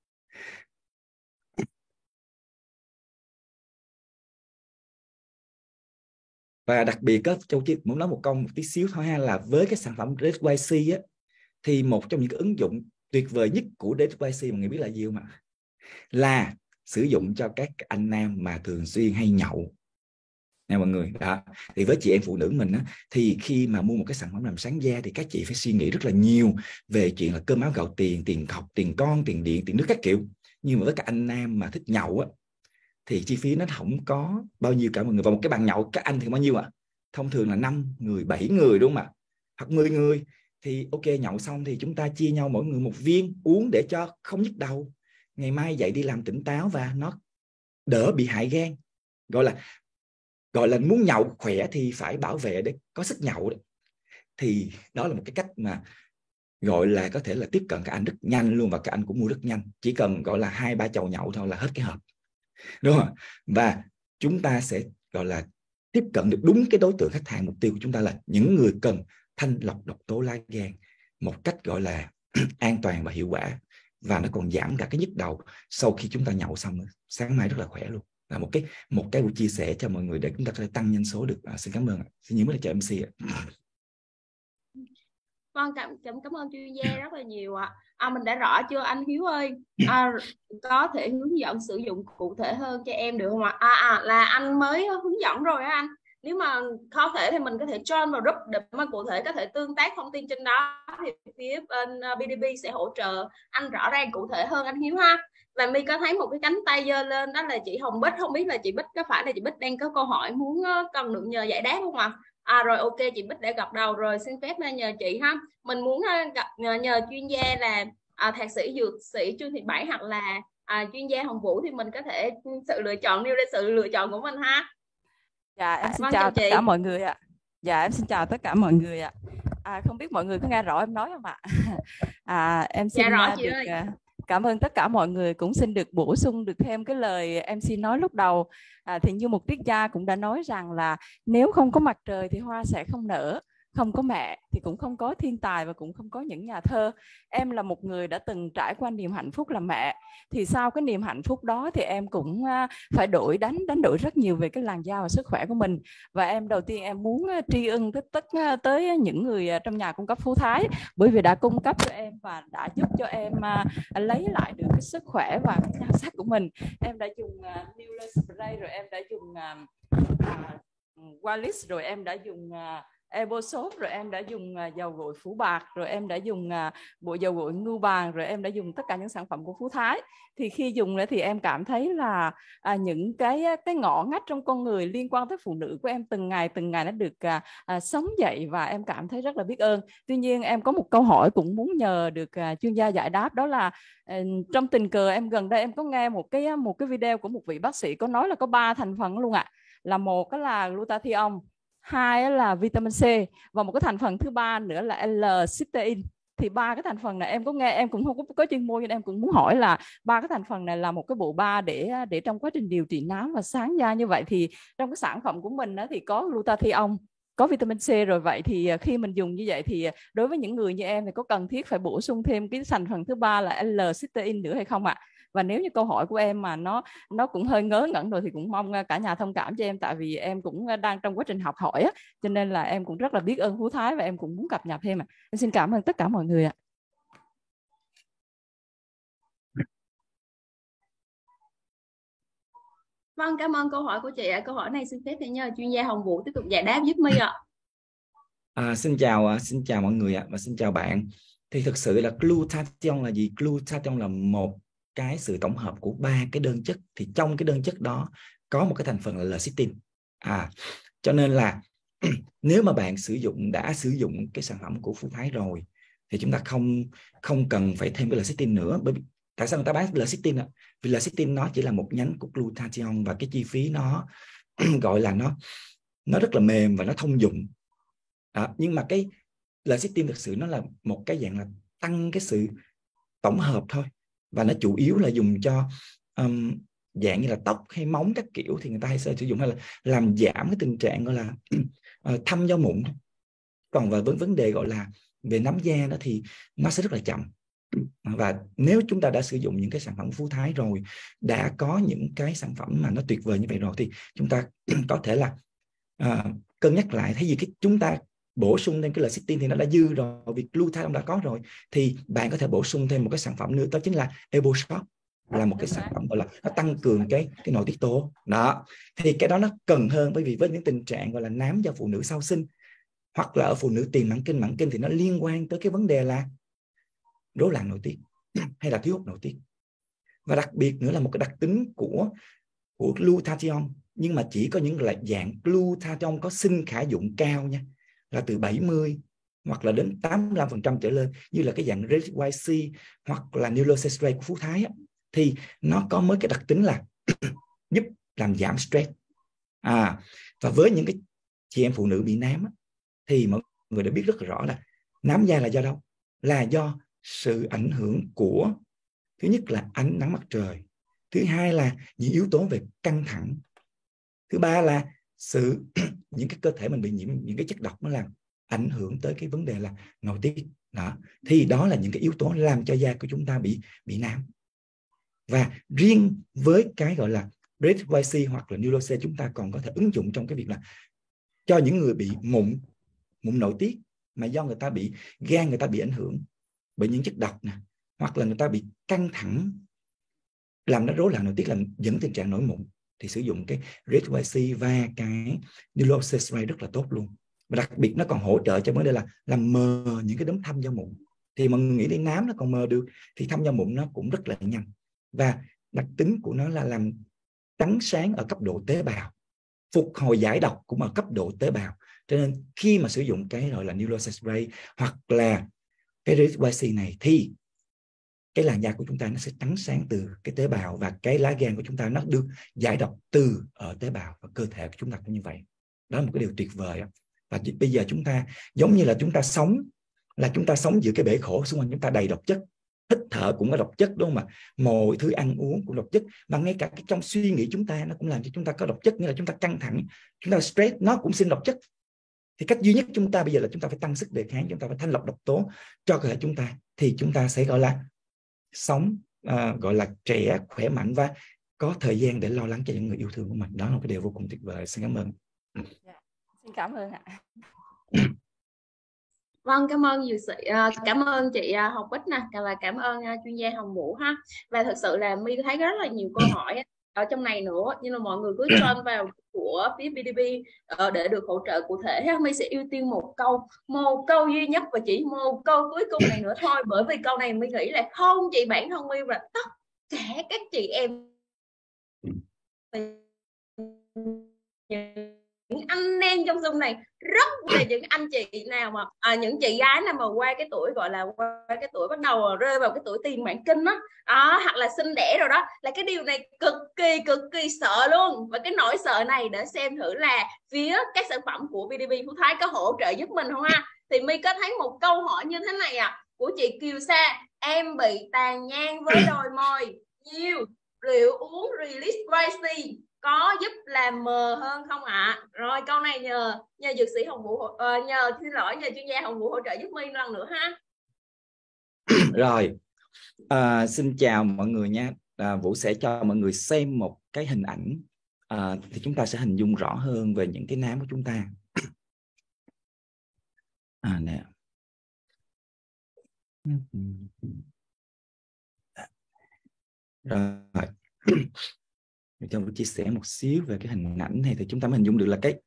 và đặc biệt á, Châu chỉ muốn nói một câu một tí xíu thôi ha, là với cái sản phẩm đê ích i xê á, thì một trong những cái ứng dụng tuyệt vời nhất của đê ích i xê mọi người biết là gì không ạ? Là sử dụng cho các anh nam mà thường xuyên hay nhậu nè mọi người. Đó, thì với chị em phụ nữ mình á, thì khi mà mua một cái sản phẩm làm sáng da thì các chị phải suy nghĩ rất là nhiều về chuyện là cơm áo gạo tiền, tiền học, tiền con, tiền điện, tiền nước các kiểu. Nhưng mà với các anh nam mà thích nhậu á, thì chi phí nó không có bao nhiêu cả mọi người. Và một cái bàn nhậu các anh thì bao nhiêu ạ? Thông thường là năm người, bảy người đúng không ạ? Hoặc mười người. Thì ok, nhậu xong thì chúng ta chia nhau mỗi người một viên uống để cho không nhức đầu. Ngày mai dậy đi làm tỉnh táo và nó đỡ bị hại gan. Gọi là gọi là muốn nhậu khỏe thì phải bảo vệ để có sức nhậu đấy. Thì đó là một cái cách mà gọi là có thể là tiếp cận các anh rất nhanh luôn, và các anh cũng mua rất nhanh. Chỉ cần gọi là hai ba chầu nhậu thôi là hết cái hộp, đúng không? Và chúng ta sẽ gọi là tiếp cận được đúng cái đối tượng khách hàng mục tiêu của chúng ta là những người cần thanh lọc độc tố lá gan một cách gọi là an toàn và hiệu quả, và nó còn giảm cả cái nhức đầu sau khi chúng ta nhậu xong, sáng mai rất là khỏe luôn. Là một cái một cái buổi chia sẻ cho mọi người để chúng ta có thể tăng doanh số được. À, xin cảm ơn. Xin nhớ là chào em xê ạ. Vâng, cảm, cảm cảm ơn chuyên gia rất là nhiều ạ. À, mình đã rõ chưa anh Hiếu ơi? À, có thể hướng dẫn sử dụng cụ thể hơn cho em được không ạ? À, à là anh mới hướng dẫn rồi á anh. Nếu mà khó thể thì mình có thể join vào group để mà cụ thể có thể tương tác thông tin trên đó, thì phía bên bê đê bê sẽ hỗ trợ anh rõ ràng cụ thể hơn anh Hiếu ha. Và My có thấy một cái cánh tay giơ lên, đó là chị Hồng Bích. Không biết là chị Bích có phải là chị Bích đang có câu hỏi muốn cần được nhờ giải đáp không ạ? À rồi, ok, chị Bích đã gật đầu rồi, xin phép nhờ chị ha. Mình muốn gặp nhờ, nhờ chuyên gia là à, thạc sĩ dược sĩ Trương Thị Bảy hoặc là à, chuyên gia Hồng Vũ, thì mình có thể sự lựa chọn nêu ra sự lựa chọn của mình ha. Dạ em xin Vâng, chào, chào tất chị. cả mọi người ạ. Dạ em xin chào tất cả mọi người ạ. À, không biết mọi người có nghe rõ em nói không ạ? À, em xin Dạ rõ chị được ơi. cảm ơn tất cả mọi người, cũng xin được bổ sung được thêm cái lời em xê nói lúc đầu. À, thì như một triết gia cũng đã nói rằng là nếu không có mặt trời thì hoa sẽ không nở, không có mẹ thì cũng không có thiên tài và cũng không có những nhà thơ. Em là một người đã từng trải qua niềm hạnh phúc làm mẹ, thì sau cái niềm hạnh phúc đó thì em cũng phải đổi đánh đánh đổi rất nhiều về cái làn da và sức khỏe của mình. Và em đầu tiên em muốn tri ân tới tất tới những người trong nhà cung cấp Phú Thái, bởi vì đã cung cấp cho em và đã giúp cho em lấy lại được cái sức khỏe và cái nhan sắc của mình. Em đã dùng New Spray, rồi em đã dùng uh, Wallis, rồi em đã dùng uh, Ebo Soap, rồi em đã dùng uh, dầu gội Phủ Bạc, rồi em đã dùng uh, bộ dầu gội Ngưu Bàng, rồi em đã dùng tất cả những sản phẩm của Phú Thái. Thì khi dùng nữa thì em cảm thấy là à, những cái cái ngõ ngách trong con người liên quan tới phụ nữ của em từng ngày từng ngày nó được à, à, sống dậy, và em cảm thấy rất là biết ơn. Tuy nhiên em có một câu hỏi cũng muốn nhờ được à, chuyên gia giải đáp, đó là à, trong tình cờ em gần đây em có nghe một cái một cái video của một vị bác sĩ có nói là có ba thành phần luôn ạ. À. Là một cái là glutathione, hai là vitamin C, và một cái thành phần thứ ba nữa là L-cysteine. Thì ba cái thành phần này em có nghe, em cũng không có, có chuyên môn, nên em cũng muốn hỏi là ba cái thành phần này là một cái bộ ba để để trong quá trình điều trị nám và sáng da như vậy, thì trong cái sản phẩm của mình đó thì có glutathione, có vitamin C rồi. Vậy thì khi mình dùng như vậy thì đối với những người như em thì có cần thiết phải bổ sung thêm cái thành phần thứ ba là L-cysteine nữa hay không ạ? À? Và nếu như câu hỏi của em mà nó nó cũng hơi ngớ ngẩn rồi thì cũng mong cả nhà thông cảm cho em, tại vì em cũng đang trong quá trình học hỏi á, cho nên là em cũng rất là biết ơn Phú Thái và em cũng muốn cập nhật thêm ạ. À. Em xin cảm ơn tất cả mọi người ạ. Vâng, cảm ơn câu hỏi của chị ạ. Câu hỏi này xin phép thì nhờ chuyên gia Hồng Vũ tiếp tục giải đáp giúp My ạ. À, xin chào xin chào mọi người ạ, và xin chào bạn. Thì thực sự là glutathione là gì? Glutathione là một cái sự tổng hợp của ba cái đơn chất. Thì trong cái đơn chất đó có một cái thành phần là L-cysteine. À, cho nên là nếu mà bạn sử dụng đã sử dụng cái sản phẩm của Phú Thái rồi thì chúng ta không không cần phải thêm cái L-cysteine nữa. Bởi vì tại sao người ta bán L-cysteine? Vì L-cysteine nó chỉ là một nhánh của glutathione, và cái chi phí nó gọi là nó nó rất là mềm và nó thông dụng. À, nhưng mà cái L-cysteine thực sự nó là một cái dạng là tăng cái sự tổng hợp thôi, và nó chủ yếu là dùng cho um, dạng như là tóc hay móng các kiểu thì người ta hay sử dụng, hay là làm giảm cái tình trạng gọi là uh, thâm da mụn. Còn về vấn vấn đề gọi là về nám da đó thì nó sẽ rất là chậm. Và nếu chúng ta đã sử dụng những cái sản phẩm Phú Thái rồi, đã có những cái sản phẩm mà nó tuyệt vời như vậy rồi, thì chúng ta có thể là uh, cân nhắc lại. Thay vì cái chúng ta bổ sung thêm cái L-cysteine thì nó đã dư rồi, việc glutathione đã có rồi, thì bạn có thể bổ sung thêm một cái sản phẩm nữa, đó chính là EvoShop, là một cái sản phẩm gọi là nó tăng cường cái cái nội tiết tố đó. Thì cái đó nó cần hơn, bởi vì với những tình trạng gọi là nám do phụ nữ sau sinh, hoặc là ở phụ nữ tiền mãn kinh, mãn kinh thì nó liên quan tới cái vấn đề là rối loạn nội tiết hay là thiếu hụt nội tiết. Và đặc biệt nữa là một cái đặc tính của của glutathione, nhưng mà chỉ có những loại dạng glutathione có sinh khả dụng cao nha, là từ bảy mươi hoặc là đến tám mươi lăm phần trăm trở lên, như là cái dạng Red Y C hoặc là Nilocestrate của Phú Thái á, thì nó có mới cái đặc tính là giúp làm giảm stress. À, và với những cái chị em phụ nữ bị nám á, thì mọi người đã biết rất rõ là nám da là do đâu? Là do sự ảnh hưởng của, thứ nhất là ánh nắng mặt trời, thứ hai là những yếu tố về căng thẳng, thứ ba là sự những cái cơ thể mình bị nhiễm những cái chất độc, nó làm ảnh hưởng tới cái vấn đề là nội tiết đó. Thì đó là những cái yếu tố làm cho da của chúng ta bị bị nám. Và riêng với cái gọi là Red Y C hoặc là Niloce, chúng ta còn có thể ứng dụng trong cái việc là cho những người bị mụn mụn nội tiết, mà do người ta bị gan người ta bị ảnh hưởng bởi những chất độc nè, hoặc là người ta bị căng thẳng làm nó rối loạn nội tiết, làm dẫn tình trạng nổi mụn, thì sử dụng cái Red Y C và cái Nilocestrate rất là tốt luôn. Và đặc biệt nó còn hỗ trợ cho vấn đề là làm mờ những cái đốm thâm do mụn. Thì mọi người nghĩ đến nám nó còn mờ được, thì thâm do mụn nó cũng rất là nhanh. Và đặc tính của nó là làm trắng sáng ở cấp độ tế bào, phục hồi giải độc cũng ở cấp độ tế bào. Cho nên khi mà sử dụng cái gọi là Nilocestrate hoặc là cái Red Y C này, thì cái làn da của chúng ta nó sẽ trắng sáng từ cái tế bào, và cái lá gan của chúng ta nó được giải độc từ ở tế bào, và cơ thể của chúng ta cũng như vậy. Đó là một cái điều tuyệt vời. Và bây giờ chúng ta giống như là chúng ta sống, là chúng ta sống giữa cái bể khổ, xung quanh chúng ta đầy độc chất, hít thở cũng có độc chất, đúng không ạ? Mọi thứ ăn uống cũng độc chất, và ngay cả cái trong suy nghĩ chúng ta nó cũng làm cho chúng ta có độc chất, như là chúng ta căng thẳng, chúng ta stress, nó cũng sinh độc chất. Thì cách duy nhất chúng ta bây giờ là chúng ta phải tăng sức đề kháng, chúng ta phải thanh lọc độc tố cho cơ thể chúng ta, thì chúng ta sẽ gọi là sống uh, gọi là trẻ, khỏe mạnh và có thời gian để lo lắng cho những người yêu thương của mình. Đó là một cái điều vô cùng tuyệt vời. Xin cảm ơn. Yeah. Xin cảm ơn ạ. Vâng, cảm ơn dược sĩ, cảm ơn chị Hồng Bích nè, và cảm ơn chuyên gia Hồng Vũ ha. Và thật sự là My thấy rất là nhiều câu hỏi ở trong này nữa, nhưng mà mọi người cứ join vào của phía bê đê bê để được hỗ trợ cụ thể. My sẽ ưu tiên một câu, một câu duy nhất và chỉ một câu cuối cùng này nữa thôi, bởi vì câu này My nghĩ là không chỉ bản thân My và tất cả các chị em, những anh em trong Zoom này, rất là những anh chị nào mà à, những chị gái nào mà qua cái tuổi gọi là qua cái tuổi bắt đầu rơi vào cái tuổi tiền mãn kinh đó, à, hoặc là sinh đẻ rồi đó, là cái điều này cực kỳ cực kỳ sợ luôn. Và cái nỗi sợ này để xem thử là phía các sản phẩm của bê đê bê Phú Thái có hỗ trợ giúp mình không ha. Thì My có thấy một câu hỏi như thế này à, của chị Kiều Sa: em bị tàn nhang với đôi môi nhiều, rượu uống release rice có giúp làm mờ hơn không ạ? À? Rồi câu này nhờ nhờ dược sĩ Hồng Vũ, uh, nhờ xin lỗi nhờ chuyên gia Hồng Vũ hỗ trợ giúp My lần nữa ha. Rồi, à, xin chào mọi người nha. À, Vũ sẽ cho mọi người xem một cái hình ảnh, à, thì chúng ta sẽ hình dung rõ hơn về những cái nám của chúng ta. À nè. Rồi. Cho tôi chia sẻ một xíu về cái hình ảnh này, thì chúng ta mới hình dung được là cái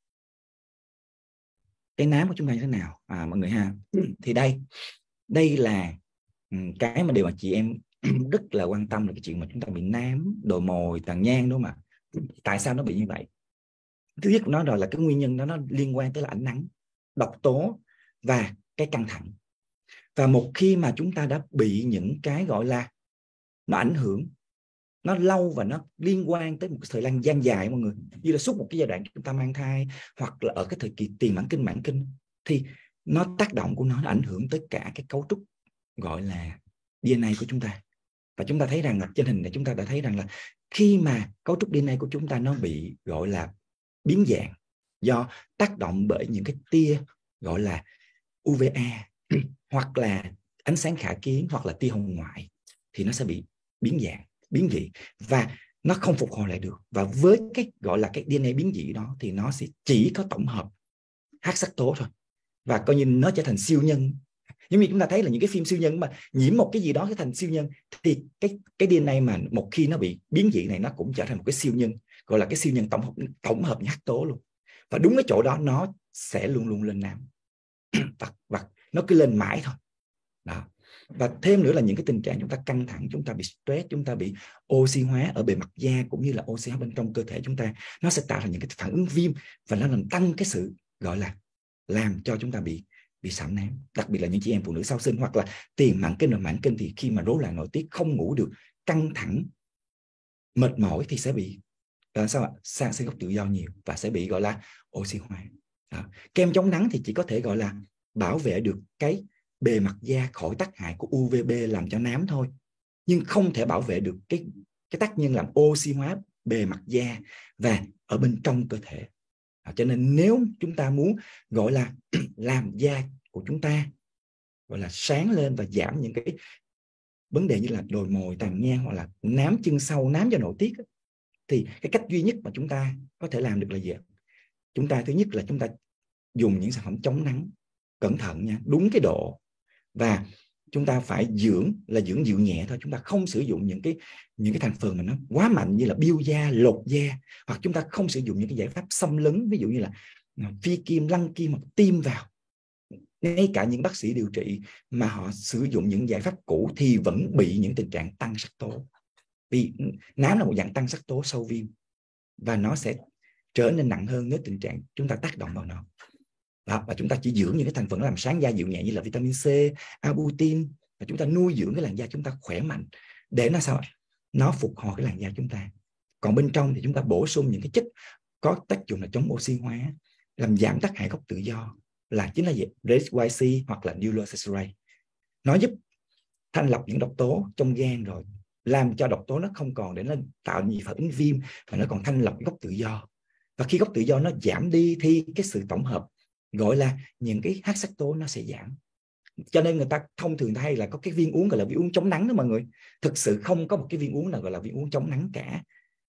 cái nám của chúng ta như thế nào. À mọi người ha, thì đây đây là cái mà điều mà chị em rất là quan tâm, là cái chuyện mà chúng ta bị nám, đồi mồi, tàn nhang, đúng không ạ? Tại sao nó bị như vậy? Thứ nhất của nó rồi là cái nguyên nhân đó nó liên quan tới là ánh nắng, độc tố và cái căng thẳng. Và một khi mà chúng ta đã bị những cái gọi là nó ảnh hưởng, nó lâu và nó liên quan tới một cái thời gian gian dài mọi người, như là suốt một cái giai đoạn chúng ta mang thai, hoặc là ở cái thời kỳ tiền mãn kinh, mãn kinh, thì nó tác động của nó, nó ảnh hưởng tới cả cái cấu trúc gọi là đê en a của chúng ta. Và chúng ta thấy rằng là trên hình này chúng ta đã thấy rằng là khi mà cấu trúc đê en a của chúng ta nó bị gọi là biến dạng do tác động bởi những cái tia gọi là u vê a hoặc là ánh sáng khả kiến hoặc là tia hồng ngoại thì nó sẽ bị biến dạng, biến dị và nó không phục hồi lại được. Và với cái gọi là cái đê en a biến dị đó thì nó sẽ chỉ có tổng hợp hắc sắc tố thôi, và coi như nó trở thành siêu nhân. Giống như chúng ta thấy là những cái phim siêu nhân mà nhiễm một cái gì đó trở thành siêu nhân, thì cái cái đê en a mà một khi nó bị biến dị này nó cũng trở thành một cái siêu nhân, gọi là cái siêu nhân tổng hợp tổng hợp hắc tố luôn. Và đúng cái chỗ đó nó sẽ luôn luôn lên nám và, và nó cứ lên mãi thôi đó. Và thêm nữa là những cái tình trạng chúng ta căng thẳng, chúng ta bị stress, chúng ta bị oxy hóa ở bề mặt da cũng như là oxy hóa bên trong cơ thể chúng ta, nó sẽ tạo ra những cái phản ứng viêm và nó làm tăng cái sự gọi là làm cho chúng ta bị bị sạm nám. Đặc biệt là những chị em phụ nữ sau sinh hoặc là tiền mãn kinh. Và mãn kinh thì khi mà rối loạn nội tiết, không ngủ được, căng thẳng, mệt mỏi thì sẽ bị uh, sao ạ? Sang sinh gốc tự do nhiều và sẽ bị gọi là oxy hóa. Đó. Kem chống nắng thì chỉ có thể gọi là bảo vệ được cái bề mặt da khỏi tác hại của u vê bê làm cho nám thôi, nhưng không thể bảo vệ được cái cái tác nhân làm oxy hóa bề mặt da và ở bên trong cơ thể. À, cho nên nếu chúng ta muốn gọi là làm da của chúng ta gọi là sáng lên và giảm những cái vấn đề như là đồi mồi, tàn nhang hoặc là nám chân sau, nám do nội tiết, thì cái cách duy nhất mà chúng ta có thể làm được là gì? Chúng ta thứ nhất là chúng ta dùng những sản phẩm chống nắng cẩn thận nha, đúng cái độ, và chúng ta phải dưỡng là dưỡng dịu nhẹ thôi. Chúng ta không sử dụng những cái những cái thành phần mà nó quá mạnh như là biêu da, lột da, hoặc chúng ta không sử dụng những cái giải pháp xâm lấn, ví dụ như là phi kim, lăng kim hoặc tiêm vào. Ngay cả những bác sĩ điều trị mà họ sử dụng những giải pháp cũ thì vẫn bị những tình trạng tăng sắc tố, vì nám là một dạng tăng sắc tố sau viêm và nó sẽ trở nên nặng hơn nếu tình trạng chúng ta tác động vào nó. Đó, và chúng ta chỉ dưỡng những cái thành phần làm sáng da dịu nhẹ như là vitamin C, arbutin, và chúng ta nuôi dưỡng cái làn da chúng ta khỏe mạnh để nó sao? Nó phục hồi cái làn da chúng ta. Còn bên trong thì chúng ta bổ sung những cái chất có tác dụng là chống oxy hóa, làm giảm tác hại gốc tự do, là chính là gì? Redox Y C hoặc là Nullosaccharide. Nó giúp thanh lọc những độc tố trong gan, rồi làm cho độc tố nó không còn để nó tạo những phản ứng viêm, mà nó còn thanh lọc gốc tự do. Và khi gốc tự do nó giảm đi thì cái sự tổng hợp gọi là những cái hắc sắc tố nó sẽ giảm. Cho nên người ta thông thường hay là có cái viên uống gọi là viên uống chống nắng đó mọi người. Thực sự không có một cái viên uống nào gọi là viên uống chống nắng cả.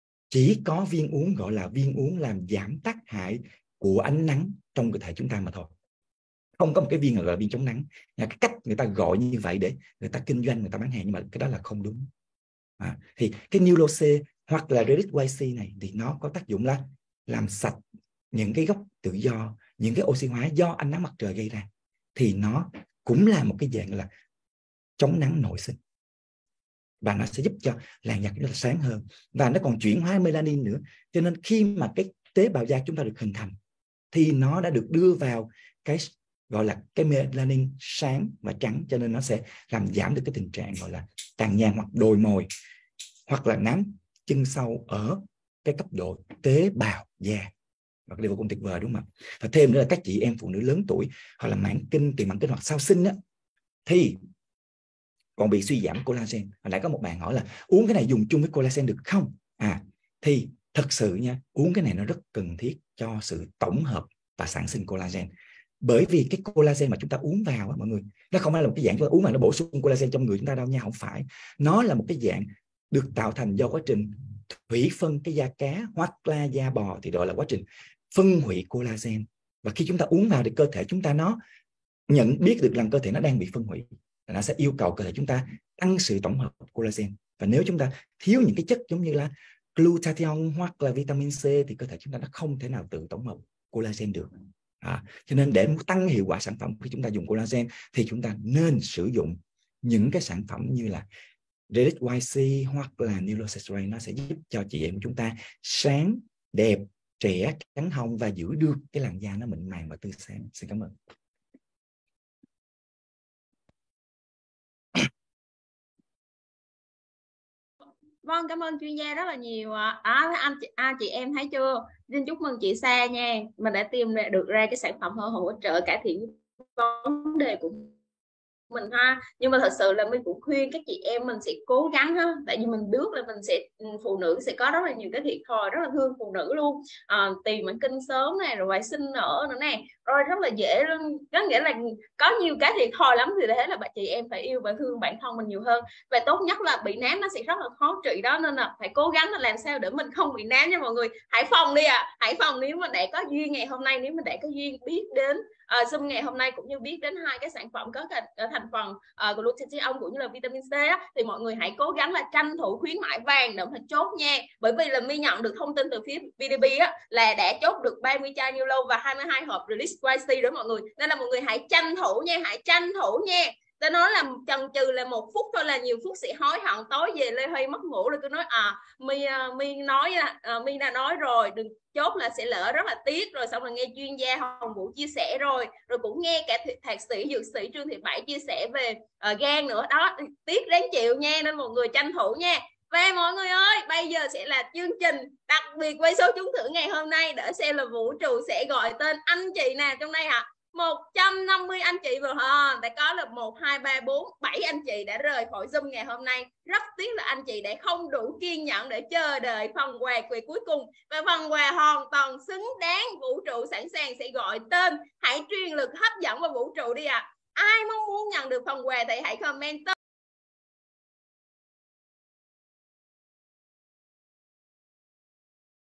Chỉ có viên uống gọi là viên uống làm giảm tác hại của ánh nắng trong cơ thể chúng ta mà thôi. Không có một cái viên nào gọi là viên chống nắng. Cái cách người ta gọi như vậy để người ta kinh doanh, người ta bán hàng, nhưng mà cái đó là không đúng. À, thì cái Nullo-C hoặc là Redox Y C này thì nó có tác dụng là làm sạch những cái gốc tự do, những cái oxy hóa do ánh nắng mặt trời gây ra, thì nó cũng là một cái dạng là chống nắng nội sinh, và nó sẽ giúp cho làn da chúng ta sáng hơn, và nó còn chuyển hóa melanin nữa. Cho nên khi mà cái tế bào da chúng ta được hình thành thì nó đã được đưa vào cái gọi là cái melanin sáng và trắng, cho nên nó sẽ làm giảm được cái tình trạng gọi là tàn nhang hoặc đồi mồi hoặc là nám chân sau ở cái cấp độ tế bào da. Và cái điều vô cùng tuyệt vời, đúng không ạ? Và thêm nữa là các chị em phụ nữ lớn tuổi hoặc là mãn kinh, tiền mãn kinh hoặc sau sinh á, thì còn bị suy giảm collagen. Hồi nãy có một bạn hỏi là uống cái này dùng chung với collagen được không? À, thì thật sự nha, uống cái này nó rất cần thiết cho sự tổng hợp và sản sinh collagen. Bởi vì cái collagen mà chúng ta uống vào á, mọi người, nó không phải là một cái dạng chúng ta uống mà nó bổ sung collagen trong người chúng ta đâu nha, không phải. Nó là một cái dạng được tạo thành do quá trình thủy phân cái da cá hoặc là da bò, thì gọi là quá trình phân hủy collagen. Và khi chúng ta uống vào thì cơ thể chúng ta nó nhận biết được rằng cơ thể nó đang bị phân hủy, nó sẽ yêu cầu cơ thể chúng ta tăng sự tổng hợp collagen. Và nếu chúng ta thiếu những cái chất giống như là glutathione hoặc là vitamin C thì cơ thể chúng ta nó không thể nào tự tổng hợp collagen được. À, cho nên để tăng hiệu quả sản phẩm khi chúng ta dùng collagen thì chúng ta nên sử dụng những cái sản phẩm như là Redox Y C hoặc là Nullosaccharide. Nó sẽ giúp cho chị em của chúng ta sáng, đẹp, trẻ, trắng hồng và giữ được cái làn da nó mịn màng và tươi sáng. Xin cảm ơn. Vâng, cảm ơn chuyên gia rất là nhiều ạ. À, anh chị, à, chị em thấy chưa? Xin chúc mừng chị Sa nha. Mình đã tìm được ra cái sản phẩm hỗ trợ cải thiện vấn đề của mình ha. Nhưng mà thật sự là mình cũng khuyên các chị em mình sẽ cố gắng ha, tại vì mình biết là mình sẽ phụ nữ sẽ có rất là nhiều cái thiệt thòi, rất là thương phụ nữ luôn. À, tìm mãn kinh sớm này, rồi phải sinh nở nữa nè, rồi rất là dễ luôn, có nghĩa là có nhiều cái thiệt thòi lắm, thì thế là bạn chị em phải yêu và thương bản thân mình nhiều hơn. Và tốt nhất là bị nám nó sẽ rất là khó trị đó, nên là phải cố gắng là làm sao để mình không bị nám nha mọi người. Hãy phòng đi ạ, à. Hãy phòng nếu mà để có duyên ngày hôm nay, nếu mà để có duyên biết đến uh, Zoom ngày hôm nay, cũng như biết đến hai cái sản phẩm có thành phần uh, glutathione cũng như là vitamin C á, thì mọi người hãy cố gắng là tranh thủ khuyến mãi vàng để mà chốt nha. Bởi vì là My nhận được thông tin từ phía vê đê bê á, là đã chốt được ba mươi chai New Low và hai mươi hai hộp Release Y C đó mọi người. Nên là mọi người hãy tranh thủ nha, hãy tranh thủ nha. Ta nói là chần chừ là một phút thôi là nhiều phút sẽ hối hận, tối về Lê Huy mất ngủ rồi cứ nói à My My nói à, My đã nói rồi, đừng chốt là sẽ lỡ rất là tiếc, rồi xong rồi nghe chuyên gia Hồng Vũ chia sẻ rồi, rồi cũng nghe cả thạc sĩ dược sĩ Trương Thị Bảy chia sẻ về uh, gan nữa đó, tiếc đáng chịu nha. Nên mọi người tranh thủ nha. Và mọi người ơi, bây giờ sẽ là chương trình đặc biệt quay số trúng thưởng ngày hôm nay, để xem là vũ trụ sẽ gọi tên anh chị nào trong đây ạ. À? một trăm năm mươi anh chị vừa ha, đã có là một, hai, ba, bốn, bảy anh chị đã rời khỏi Zoom ngày hôm nay. Rất tiếc là anh chị đã không đủ kiên nhẫn để chờ đợi phần quà quà cuối cùng. Và phần quà hoàn toàn xứng đáng, vũ trụ sẵn sàng sẽ gọi tên. Hãy truyền lực hấp dẫn vào vũ trụ đi ạ. À. Ai mong muốn nhận được phần quà thì hãy comment